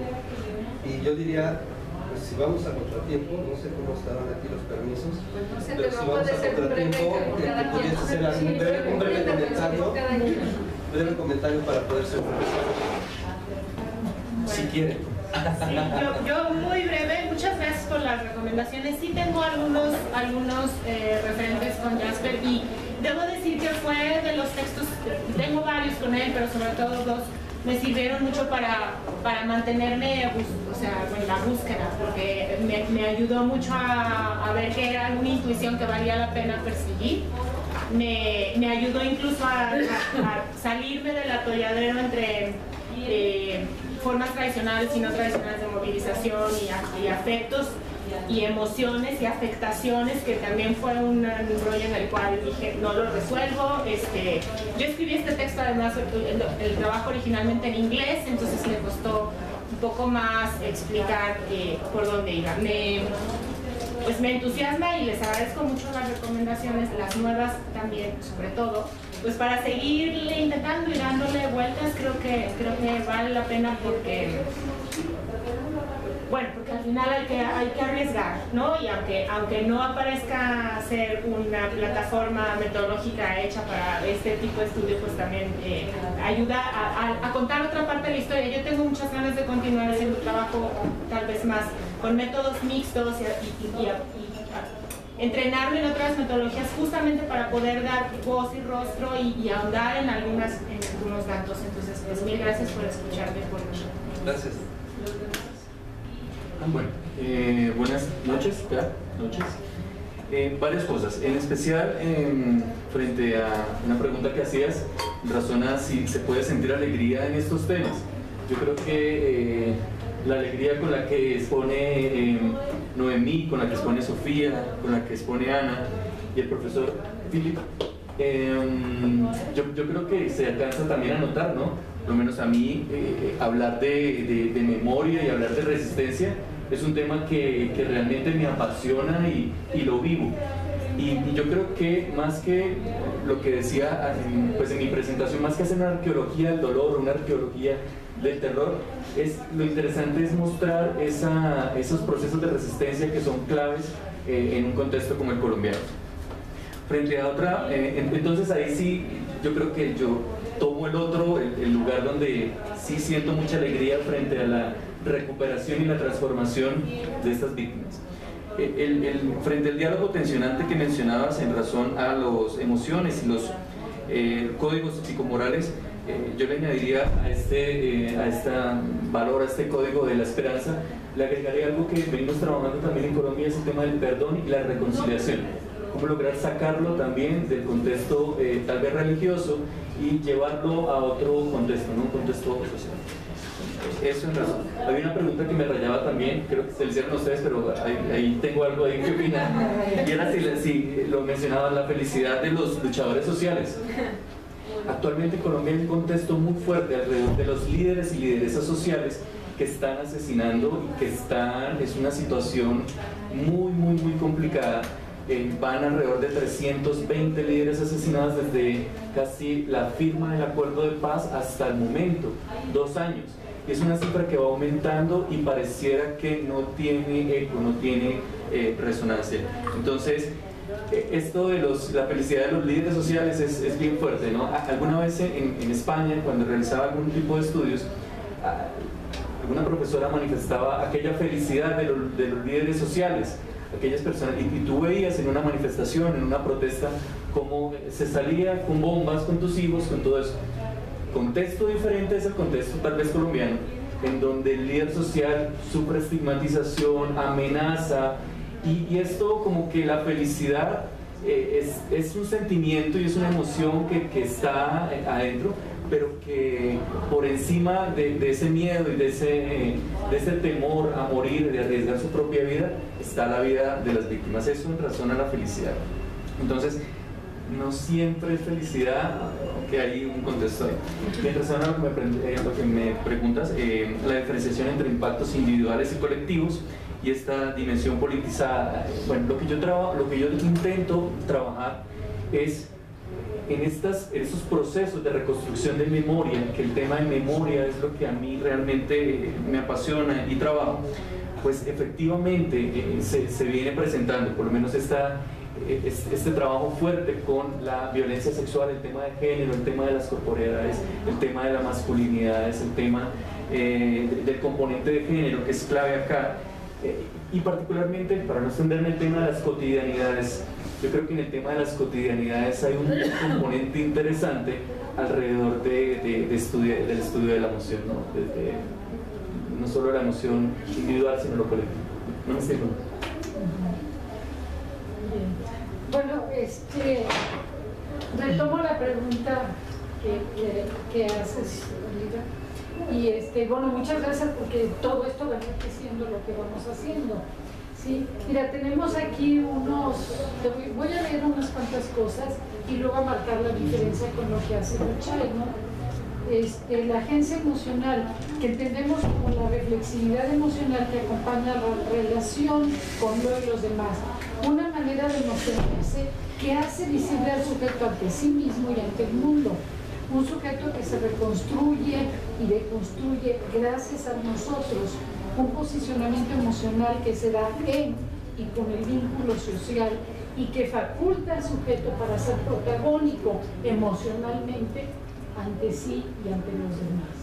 Y yo diría, pues si vamos a contratiempo, no sé cómo estarán aquí los permisos, pues no sé, pero si vamos a contratiempo, que, que pudiese ser algún breve, un breve comentario, breve comentario para poder ser profesor. Si quieren. Sí, yo, yo muy breve, muchas gracias por las recomendaciones. Sí tengo algunos, algunos eh, referentes con Jasper, y debo decir que fue de los textos, tengo varios con él, pero sobre todo dos me sirvieron mucho para, para mantenerme, o sea, en la búsqueda, porque me, me ayudó mucho a, a ver que era una intuición que valía la pena perseguir. Me, me ayudó incluso a, a, a salirme del atolladero entre eh, formas tradicionales y no tradicionales de movilización y, y afectos y emociones y afectaciones, que también fue un, un rollo en el cual dije, no lo resuelvo. Este, yo escribí este texto, además, el, el trabajo originalmente en inglés, entonces me costó un poco más explicar eh, por dónde iba. Me, pues me entusiasma y les agradezco mucho las recomendaciones, las nuevas también, sobre todo, pues para seguirle intentando y dándole vueltas. Creo que, creo que vale la pena, porque bueno, porque al final hay que, hay que arriesgar, ¿no? Y aunque, aunque no aparezca ser una plataforma metodológica hecha para este tipo de estudios, pues también eh, ayuda a, a, a contar otra parte de la historia. Yo tengo muchas ganas de continuar haciendo trabajo tal vez más con métodos mixtos y, y, y, y a, entrenarme en otras metodologías, justamente para poder dar voz y rostro y, y ahondar en, algunas, en algunos datos. Entonces, pues mil gracias por escucharme. Por... Gracias. Bueno, eh, buenas noches, ¿verdad? noches. Eh, varias cosas, en especial eh, frente a una pregunta que hacías, razona si se puede sentir alegría en estos temas. Yo creo que eh, la alegría con la que expone eh, Noemí, con la que expone Sofía, con la que expone Ana y el profesor Philip, eh, yo, yo creo que se alcanza también a notar, ¿no? Por lo menos a mí, eh, hablar de, de, de memoria y hablar de resistencia es un tema que, que realmente me apasiona y, y lo vivo. Y, y yo creo que más que lo que decía pues en mi presentación, más que hacer una arqueología del dolor, una arqueología del terror, es, lo interesante es mostrar esa, esos procesos de resistencia que son claves eh, en un contexto como el colombiano. Frente a otra, eh, entonces ahí sí, yo creo que yo tomo el otro, el, el lugar donde sí siento mucha alegría frente a la recuperación y la transformación de estas víctimas. El, el, frente al diálogo tensionante que mencionabas en razón a las emociones y los eh, códigos psicomorales, eh, yo le añadiría a este eh, a esta valor, a este código de la esperanza, le agregaría algo que venimos trabajando también en Colombia, es el tema del perdón y la reconciliación. cómo lograr sacarlo también del contexto eh, tal vez religioso y llevarlo a otro contexto, ¿no? Un contexto social. Eso en razón. Había una pregunta que me rayaba también, creo que se le hicieron a ustedes, pero ahí, ahí tengo algo ahí que opinar. Y era si, si lo mencionaban, la felicidad de los luchadores sociales. Actualmente en Colombia hay un contexto muy fuerte alrededor de los líderes y lideresas sociales que están asesinando y que están, es una situación muy, muy, muy complicada. Eh, van alrededor de trescientos veinte líderes asesinados desde casi la firma del acuerdo de paz hasta el momento, dos años. Y es una cifra que va aumentando y pareciera que no tiene eco, no tiene eh, resonancia. Entonces, eh, esto de los, la felicidad de los líderes sociales es, es bien fuerte, ¿no? Alguna vez en, en España, cuando realizaba algún tipo de estudios, alguna profesora manifestaba aquella felicidad de los, de los líderes sociales, aquellas personas, y, y tú veías en una manifestación, en una protesta, cómo se salía con bombas, con tus hijos, con todo eso. Contexto diferente es el contexto tal vez colombiano, en donde el líder social sufre estigmatización, amenaza, y, y esto como que la felicidad eh, es, es un sentimiento y es una emoción que, que está adentro, pero que por encima de, de ese miedo y de ese, de ese temor a morir, de arriesgar su propia vida, está la vida de las víctimas. Eso en razón a la felicidad. Entonces, no siempre es felicidad, que hay un contexto ahí. En razón a lo que me, eh, lo que me preguntas, eh, la diferenciación entre impactos individuales y colectivos y esta dimensión politizada. Bueno, lo que yo, trabajo, lo que yo intento trabajar es en, estas, en estos procesos de reconstrucción de memoria, que el tema de memoria es lo que a mí realmente me apasiona y trabajo, pues efectivamente eh, se, se viene presentando, por lo menos esta, eh, este, este trabajo fuerte con la violencia sexual, el tema de género, el tema de las corporeidades, el tema de la masculinidad, es el tema eh, del componente de género que es clave acá, eh, y particularmente, para no extenderme, el tema de las cotidianidades. Yo creo que en el tema de las cotidianidades hay un componente interesante alrededor de, de, de estudio, del estudio de la emoción, ¿no? De, de, no solo la emoción individual, sino lo colectivo. ¿No me explico? Bueno, este, retomo la pregunta que, que, que haces, Olivia. Y este, bueno, muchas gracias porque todo esto va enriqueciendo lo que vamos haciendo. Sí, mira, tenemos aquí unos, voy a leer unas cuantas cosas y luego a marcar la diferencia con lo que hace Rothschild, ¿no? Este, la agencia emocional, que entendemos como la reflexividad emocional que acompaña la relación con lo y los demás, una manera de emocionarse que hace visible al sujeto ante sí mismo y ante el mundo, un sujeto que se reconstruye y deconstruye gracias a nosotros, un posicionamiento emocional que se da en y con el vínculo social y que faculta al sujeto para ser protagónico emocionalmente ante sí y ante los demás.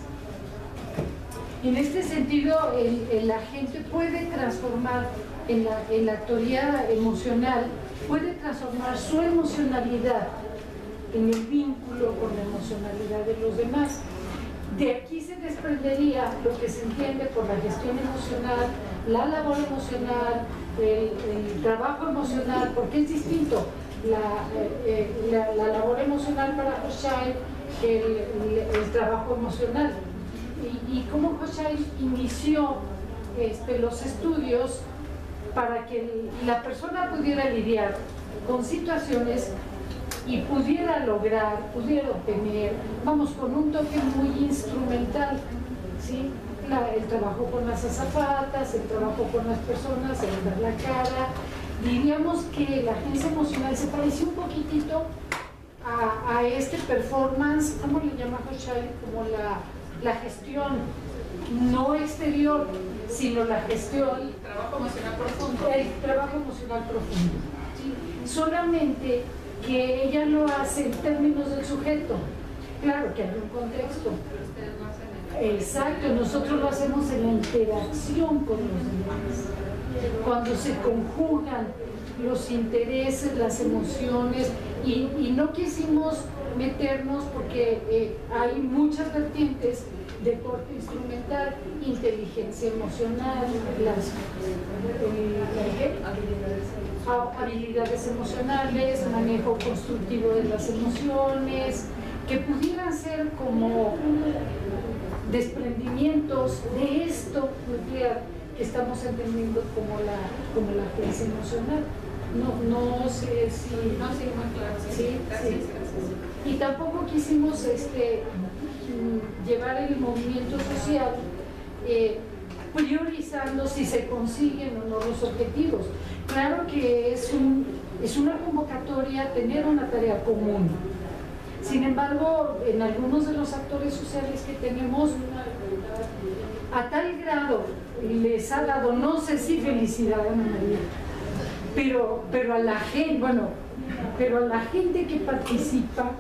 En este sentido, el, el agente puede transformar en la, en la teoría emocional, puede transformar su emocionalidad en el vínculo con la emocionalidad de los demás. De aquí se desprendería lo que se entiende por la gestión emocional, la labor emocional, el, el trabajo emocional, porque es distinto la, eh, la, la labor emocional para Rothschild que el, el, el trabajo emocional. Y, y cómo Rothschild inició este, los estudios para que el, la persona pudiera lidiar con situaciones y pudiera lograr, pudiera obtener, vamos, con un toque muy instrumental, ¿sí? La, el trabajo con las azafatas, el trabajo con las personas, el dar la cara. Diríamos que la agencia emocional se pareció un poquitito a, a este performance, ¿cómo le llama Rothschild? Como la, la gestión no exterior, sino la gestión. El trabajo emocional profundo. El trabajo emocional profundo. ¿Sí? Solamente que ella lo hace en términos del sujeto. Claro que hay un contexto. Pero ustedes no hacen el... Exacto, nosotros lo hacemos en la interacción con los demás. Cuando se conjugan los intereses, las emociones, y, y no quisimos meternos porque eh, hay muchas vertientes, deporte instrumental, inteligencia emocional, las eh, habilidades emocionales, manejo constructivo de las emociones, que pudieran ser como desprendimientos de esto nuclear que estamos entendiendo como la, como la agencia emocional. No, no sé si... No, sí, muy claro. Sí, gracias, sí. gracias. Y tampoco quisimos este, llevar el movimiento social eh, priorizando si se consiguen o no los objetivos. Claro que es, un, es una convocatoria tener una tarea común. Sin embargo, en algunos de los actores sociales que tenemos, a tal grado les ha dado, no sé si felicidad, Ana María, pero, pero a la gente, bueno, pero a la gente que participa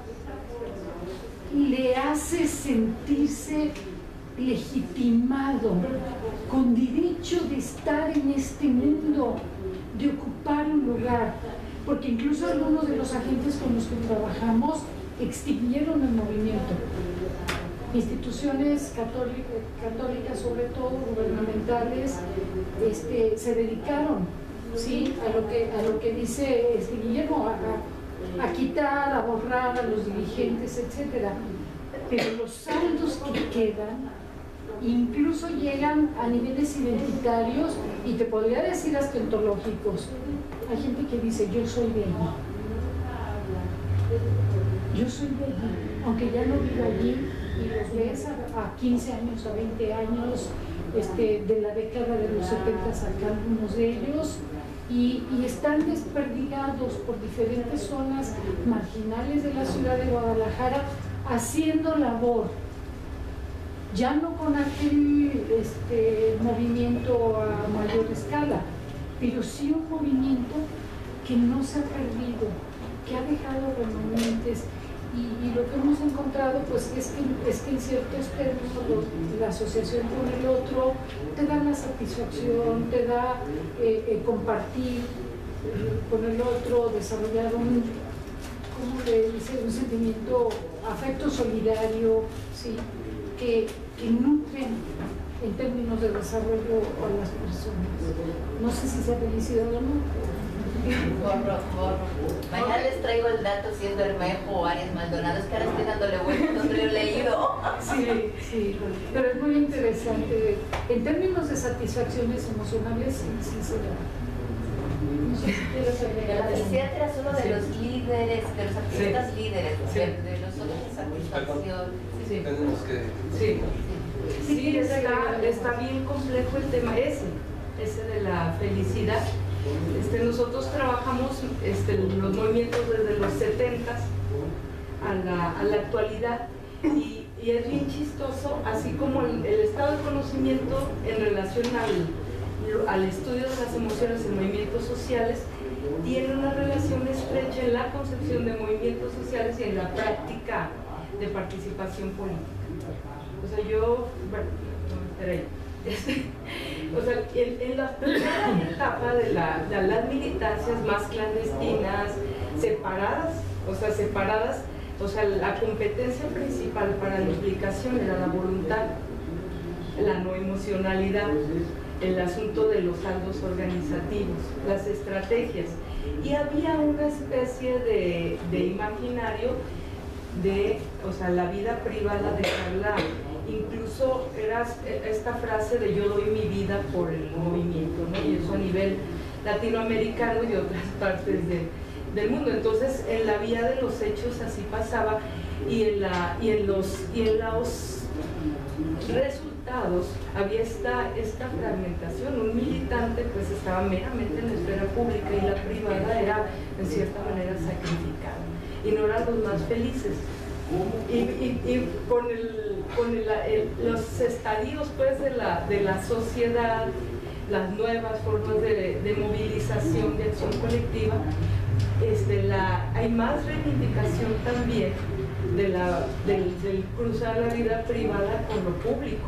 le hace sentirse legitimado, con derecho de estar en este mundo, de ocupar un lugar, porque incluso algunos de los agentes con los que trabajamos extinguieron el movimiento. Instituciones católicas, católicas sobre todo, gubernamentales, este, se dedicaron, ¿sí?, a lo que, a lo que dice este Guillermo, a, a quitar, a borrar a los dirigentes, etcétera. Pero los saldos que quedan incluso llegan a niveles identitarios y te podría decir hasta ontológicos. Hay gente que dice, yo soy de allí. Yo soy de allí, aunque ya no vivo allí, y los ves a, a quince años, a veinte años, este, de la década de los setenta sacan algunos de ellos, y, y están desperdigados por diferentes zonas marginales de la ciudad de Guadalajara, haciendo labor, ya no con aquel este, movimiento a mayor escala, pero sí un movimiento que no se ha perdido, que ha dejado remanentes. Y, y lo que hemos encontrado pues es que, es que en ciertos términos la asociación con el otro te da la satisfacción, te da eh, eh, compartir eh, con el otro, desarrollar un, ¿cómo le dice?, un sentimiento, afecto solidario, ¿sí?, que, que nutren en términos de desarrollo a las personas. No sé si sea felicidad o no. Borro, borro. Mañana les traigo el dato si es Bermejo o Arias Maldonado, es que ahora estoy dándole vueltas, no lo he leído. Sí, sí, pero es muy interesante. En términos de satisfacciones emocionales, sí, sí se da. No sé si quieres agregar. Quisiera que eras uno de Sí. los líderes, de los activistas Sí. líderes, Sí. de, de los otros de satisfacción. Sí. Tenemos que... Sí, Sí, sí, está, está bien complejo el tema ese, ese de la felicidad. Este, nosotros trabajamos este, los movimientos desde los setentas a la, a la actualidad y, y es bien chistoso, así como el, el estado de conocimiento en relación al, al estudio de las emociones en movimientos sociales tiene una relación estrecha en la concepción de movimientos sociales y en la práctica de participación política. O sea, yo, bueno, no, espera ahí. Este, o sea, en, en la primera etapa de, la, de las militancias más clandestinas, separadas, o sea, separadas, o sea, la competencia principal para la explicación era la voluntad, la no emocionalidad, el asunto de los saldos organizativos, las estrategias, y había una especie de, de imaginario de, o sea, la vida privada de dejarla. Incluso era esta frase de yo doy mi vida por el movimiento, ¿no? Y eso a nivel latinoamericano y de otras partes de, del mundo. Entonces, en la vía de los hechos así pasaba y en, la, y en, los, y en los resultados había esta, esta fragmentación. Un militante pues estaba meramente en la esfera pública y la privada era en cierta manera sacrificada y no eran los más felices. Y, y, y con, el, con el, el, los estadios pues, de, la, de la sociedad, las nuevas formas de, de movilización, de acción colectiva, este, la, hay más reivindicación también de la, del, del cruzar la vida privada con lo público.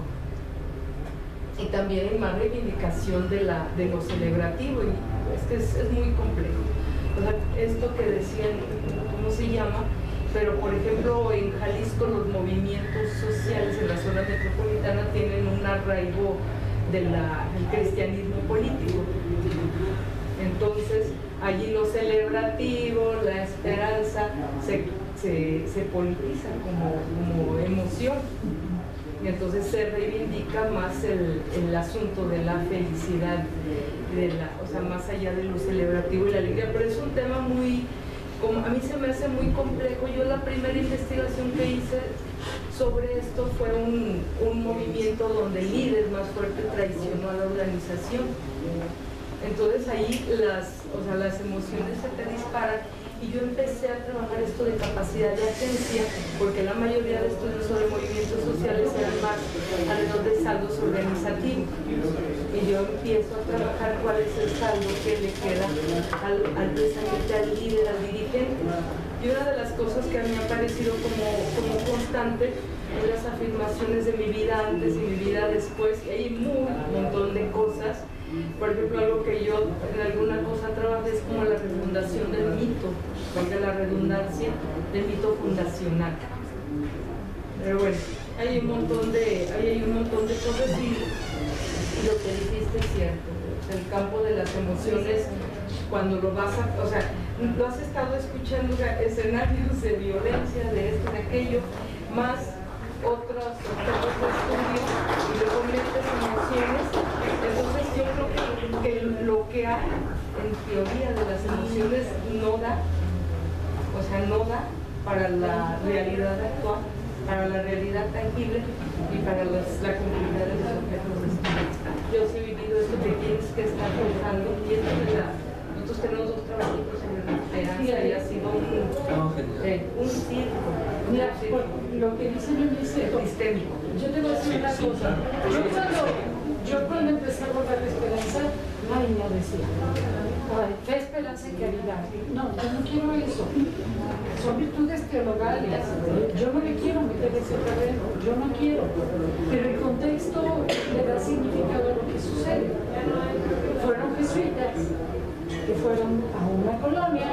Y también hay más reivindicación de, la, de lo celebrativo, y es que es, es muy complejo. O sea, esto que decían, ¿cómo se llama? pero por ejemplo en Jalisco los movimientos sociales en la zona metropolitana tienen un arraigo de la, del cristianismo político. Entonces allí lo celebrativo, la esperanza se, se, se politiza como, como emoción. Y entonces se reivindica más el, el asunto de la felicidad, de la, o sea, más allá de lo celebrativo y la alegría. Pero es un tema muy, como, a mí se me hace muy complejo. Yo la primera investigación que hice sobre esto fue un, un movimiento donde el líder más fuerte traicionó a la organización. Entonces ahí las, o sea, las emociones se te disparan. Y yo empecé a trabajar esto de capacidad de agencia, porque la mayoría de estudios sobre movimientos sociales eran más alrededor de saldos organizativos. Y yo empiezo a trabajar cuál es el saldo que le queda al, al precisamente al líder, al dirigente. Y una de las cosas que a mí me ha parecido como, como constante es las afirmaciones de mi vida antes y mi vida después. Y hay un montón de cosas. Por ejemplo, algo que yo en alguna cosa trabajé es como la refundación del mito, porque la redundancia del mito fundacional. Pero bueno, hay un montón de, hay un montón de cosas y, y lo que dijiste es cierto. El campo de las emociones, cuando lo vas a, o sea, lo has estado escuchando escenarios de violencia, de esto, de aquello, más otros objetos de estudio y luego metes emociones. Entonces yo creo que, que lo que hay en teoría de las emociones no da, o sea, no da para la realidad actual, para la realidad tangible y para las, la complejidad de los objetos de estudio. Yo sí he vivido esto que tienes que estar trabajando y esto de la, nosotros tenemos dos trabajitos sobre la esperanza y ha sido un, eh, un circo. Mira, por lo que dice el sistémico. Yo te voy a decir una cosa. Yo cuando, yo cuando empecé a abordar la esperanza, ay, no decía, ay, fe, esperanza y caridad. No, yo no quiero eso. Son virtudes teologales. Yo no le quiero meter ese terreno, yo no quiero. Pero el contexto le da significado a lo que sucede. Fueron jesuitas que fueron a una colonia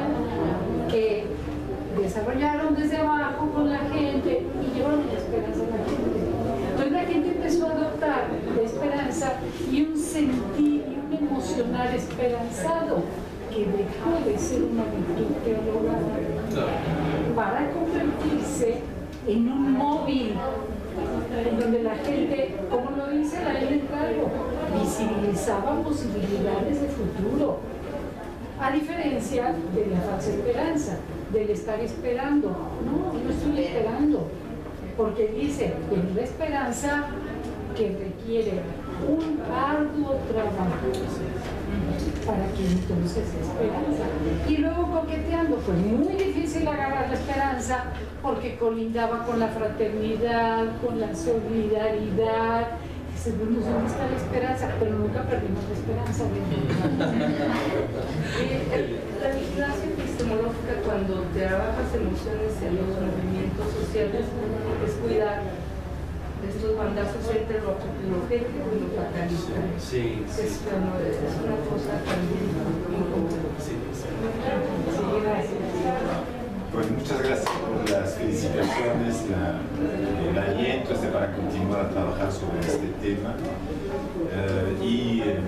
que desarrollaron desde abajo con la gente y llevaron la esperanza a la gente. Entonces la gente empezó a adoptar la esperanza y un sentir y un emocionar esperanzado que dejó de ser una virtud teologal para convertirse en un móvil en donde la gente, como lo dice la ley del cargo, visibilizaba posibilidades de futuro, a diferencia de la falsa esperanza, del estar esperando. No, no estoy esperando, porque dice que la esperanza que requiere un arduo trabajo para que entonces esperanza. Y luego coqueteando, fue muy difícil agarrar la esperanza porque colindaba con la fraternidad, con la solidaridad. Dice, bueno, ¿dónde está la esperanza? Pero nunca perdimos la esperanza. La vigilancia epistemológica, cuando trabajas emociones en los movimientos sociales, es cuidar de estos bandazos entre lo objetivo y lo fatalista. Sí, sí. Es, bueno, es una cosa también muy compleja. Sí, gracias. Pues muchas gracias por las felicitaciones, la, el aliento este para continuar a trabajar sobre este tema uh, y eh,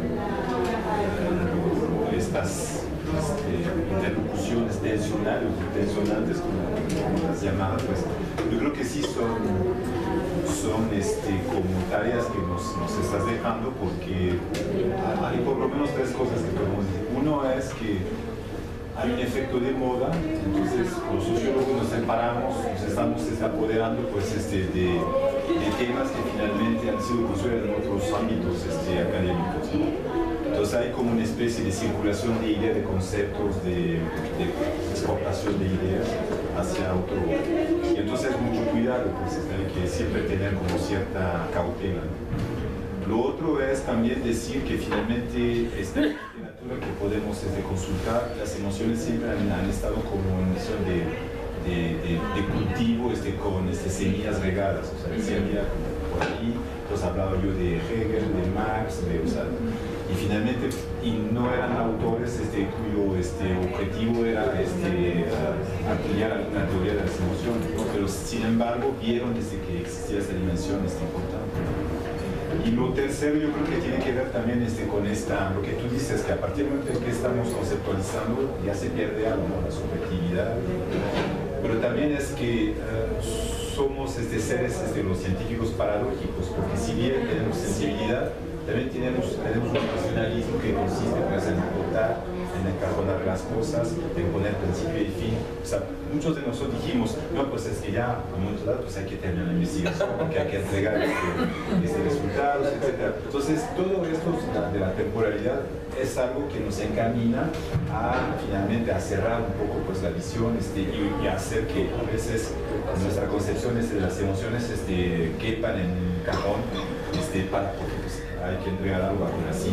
uh, estas este, interlocuciones tensionales o tensionantes, como, como las llamadas, pues yo creo que sí son, son este, como tareas que nos, nos estás dejando, porque hay por lo menos tres cosas que podemos decir. Uno es que hay un efecto de moda, entonces los sociólogos nos separamos, nos estamos apoderando pues, este, de, de temas que finalmente han sido construidos en otros ámbitos este, académicos, ¿no? Entonces hay como una especie de circulación de ideas, de conceptos, de, de exportación de ideas hacia otro. Y entonces mucho cuidado, pues hay que siempre tener como cierta cautela, ¿no? Lo otro es también decir que finalmente esta literatura que podemos este, consultar, las emociones siempre han, han estado como en misión de, de, de, de cultivo este, con este, semillas regadas. O sea, decía, mira, por ahí, entonces hablaba yo de Hegel, de Marx, de, o sea, y finalmente y no eran autores este, cuyo este, objetivo era este, ampliar alguna teoría de las emociones, ¿no? Pero sin embargo vieron desde que existía esta dimensión este, importante. Y lo tercero yo creo que tiene que ver también este, con esta, lo que tú dices, que a partir del momento en que estamos conceptualizando ya se pierde algo, ¿no? La subjetividad, pero también es que uh, somos este, seres este, los científicos paradójicos, porque si bien tenemos sensibilidad, también tenemos, tenemos un racionalismo que consiste pues, en votar, en encargonar las cosas, en poner principio y fin. O sea, muchos de nosotros dijimos, no, pues es que ya a un momento dado pues hay que terminar la investigación, porque hay que entregar este, este resultados, etcétera. Entonces, todo esto de la temporalidad es algo que nos encamina a finalmente a cerrar un poco pues, la visión este, y, y hacer que a veces nuestras concepciones de las emociones este, quepan en un cajón este, para porque pues, hay que entregar algo así.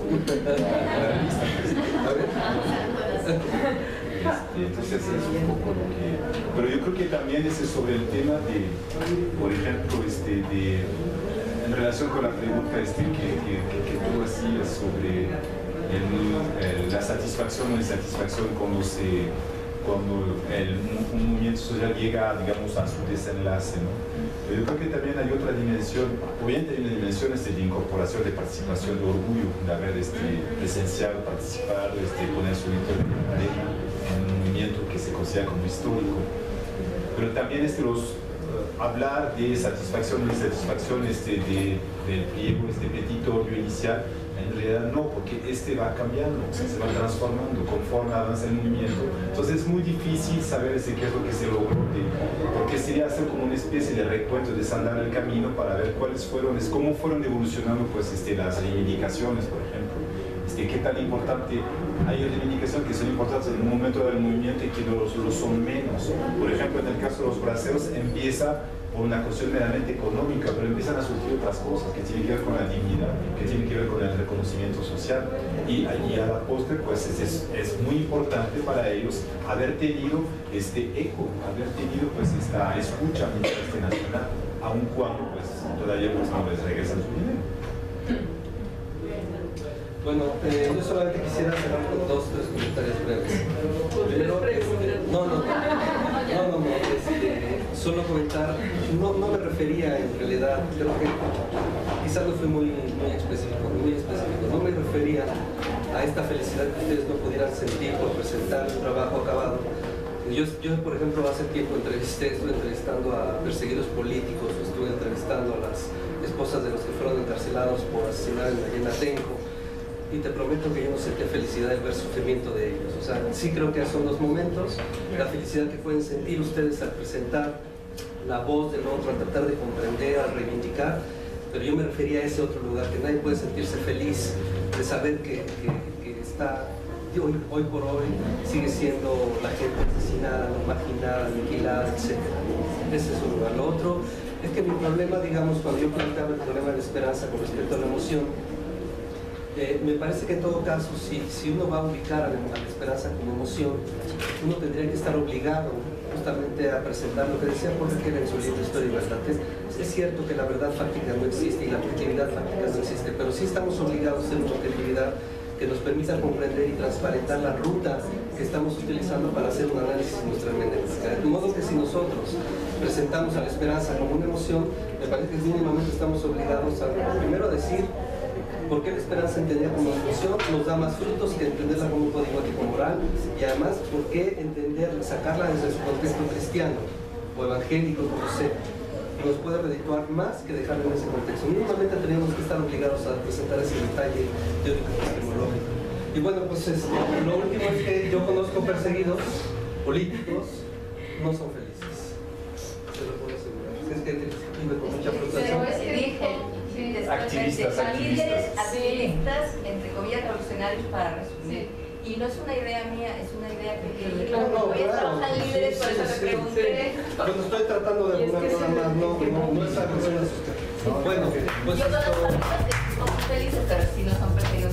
Este, entonces es un poco lo que... Pero yo creo que también es sobre el tema de, por ejemplo, este, de, en relación con la pregunta este, que, que, que, que tú hacías sobre el, el, la satisfacción o insatisfacción cuando, se, cuando el, un movimiento social llega, digamos, a su desenlace, ¿no? Pero yo creo que también hay otra dimensión, obviamente hay una dimensión este, de incorporación, de participación, de orgullo, de haber este, presenciado, participado, este, poner su grito de arena en un movimiento que se considera como histórico. Pero también este, los, uh, hablar de satisfacción o insatisfacción este, de, del pliego, este petitorio inicial, en realidad no, porque este va cambiando, o sea, se va transformando conforme avanza el movimiento. Entonces es muy difícil saber ese, qué es lo que se logró, de, porque sería hacer como una especie de recuento, desandar el camino para ver cuáles fueron, es, cómo fueron evolucionando pues, este, las reivindicaciones, por ejemplo. Este, qué tan importante, hay reivindicaciones que son importantes en un momento del movimiento y que lo lo son menos. Por ejemplo, en el caso de los braceros empieza por una cuestión meramente económica, pero empiezan a surgir otras cosas que tienen que ver con la dignidad, que tienen que ver con el reconocimiento social. Y, y a la postre, pues es, es, es muy importante para ellos haber tenido este eco, haber tenido pues esta escucha internacional, aun cuando pues todavía pues, no les regresan su dinero. Bueno, eh, yo solamente quisiera cerrar con dos, tres comentarios breves. Primero, no, no, no, no, no, este, solo comentar, no, no me refería en realidad, creo que quizás no fui muy, muy específico, muy específico, no me refería a esta felicidad que ustedes no pudieran sentir por presentar un trabajo acabado. Yo, yo, por ejemplo, hace tiempo entrevisté, estuve entrevistando a perseguidos políticos, estuve entrevistando a las esposas de los que fueron encarcelados por asesinar en Atenco. Y te prometo que yo no sentí felicidad de ver sufrimiento de ellos. O sea, sí creo que son los momentos, la felicidad que pueden sentir ustedes al presentar la voz del otro, al tratar de comprender, al reivindicar, pero yo me refería a ese otro lugar, que nadie puede sentirse feliz de saber que, que, que está, hoy, hoy por hoy, sigue siendo la gente asesinada, marginada, aniquilada, etcétera. Ese es un lugar. Lo otro es que mi problema, digamos, cuando yo planteaba el problema de la esperanza con respecto a la emoción, Eh, me parece que en todo caso, si, si uno va a ubicar a la, a la esperanza como emoción, uno tendría que estar obligado justamente a presentar lo que decía Jorge en su libro Historia y Verdad. Es, es cierto que la verdad fáctica no existe y la objetividad fáctica no existe, pero sí estamos obligados a hacer una objetividad que nos permita comprender y transparentar la ruta que estamos utilizando para hacer un análisis de nuestra hermenéutica. De modo que si nosotros presentamos a la esperanza como una emoción, me parece que mínimamente estamos obligados a primero decir por qué la esperanza entendida como emoción nos da más frutos que entenderla como un código ético-moral, y además por qué entender, sacarla desde su contexto cristiano o evangélico, como sea, nos puede redituar más que dejarla en ese contexto. Mínimamente tenemos que estar obligados a presentar ese detalle teórico epistemológico. Y bueno, pues este, lo último es que yo conozco perseguidos políticos, no son felices. Se lo puedo asegurar. Es que vive con mucha frustración. Activistas, líderes, activistas, entre comillas, revolucionarios, para resumir. Sí. Y no es una idea mía, es una idea que no, no, voy a trabajar claro, líderes, sí, por eso sí, me pregunté. Sí. Cuando estoy tratando de alguna cosa más, no, no, no es algo que me asusta. Bueno, pues yo conozco a personas que son felices, pero sí no son perseguidos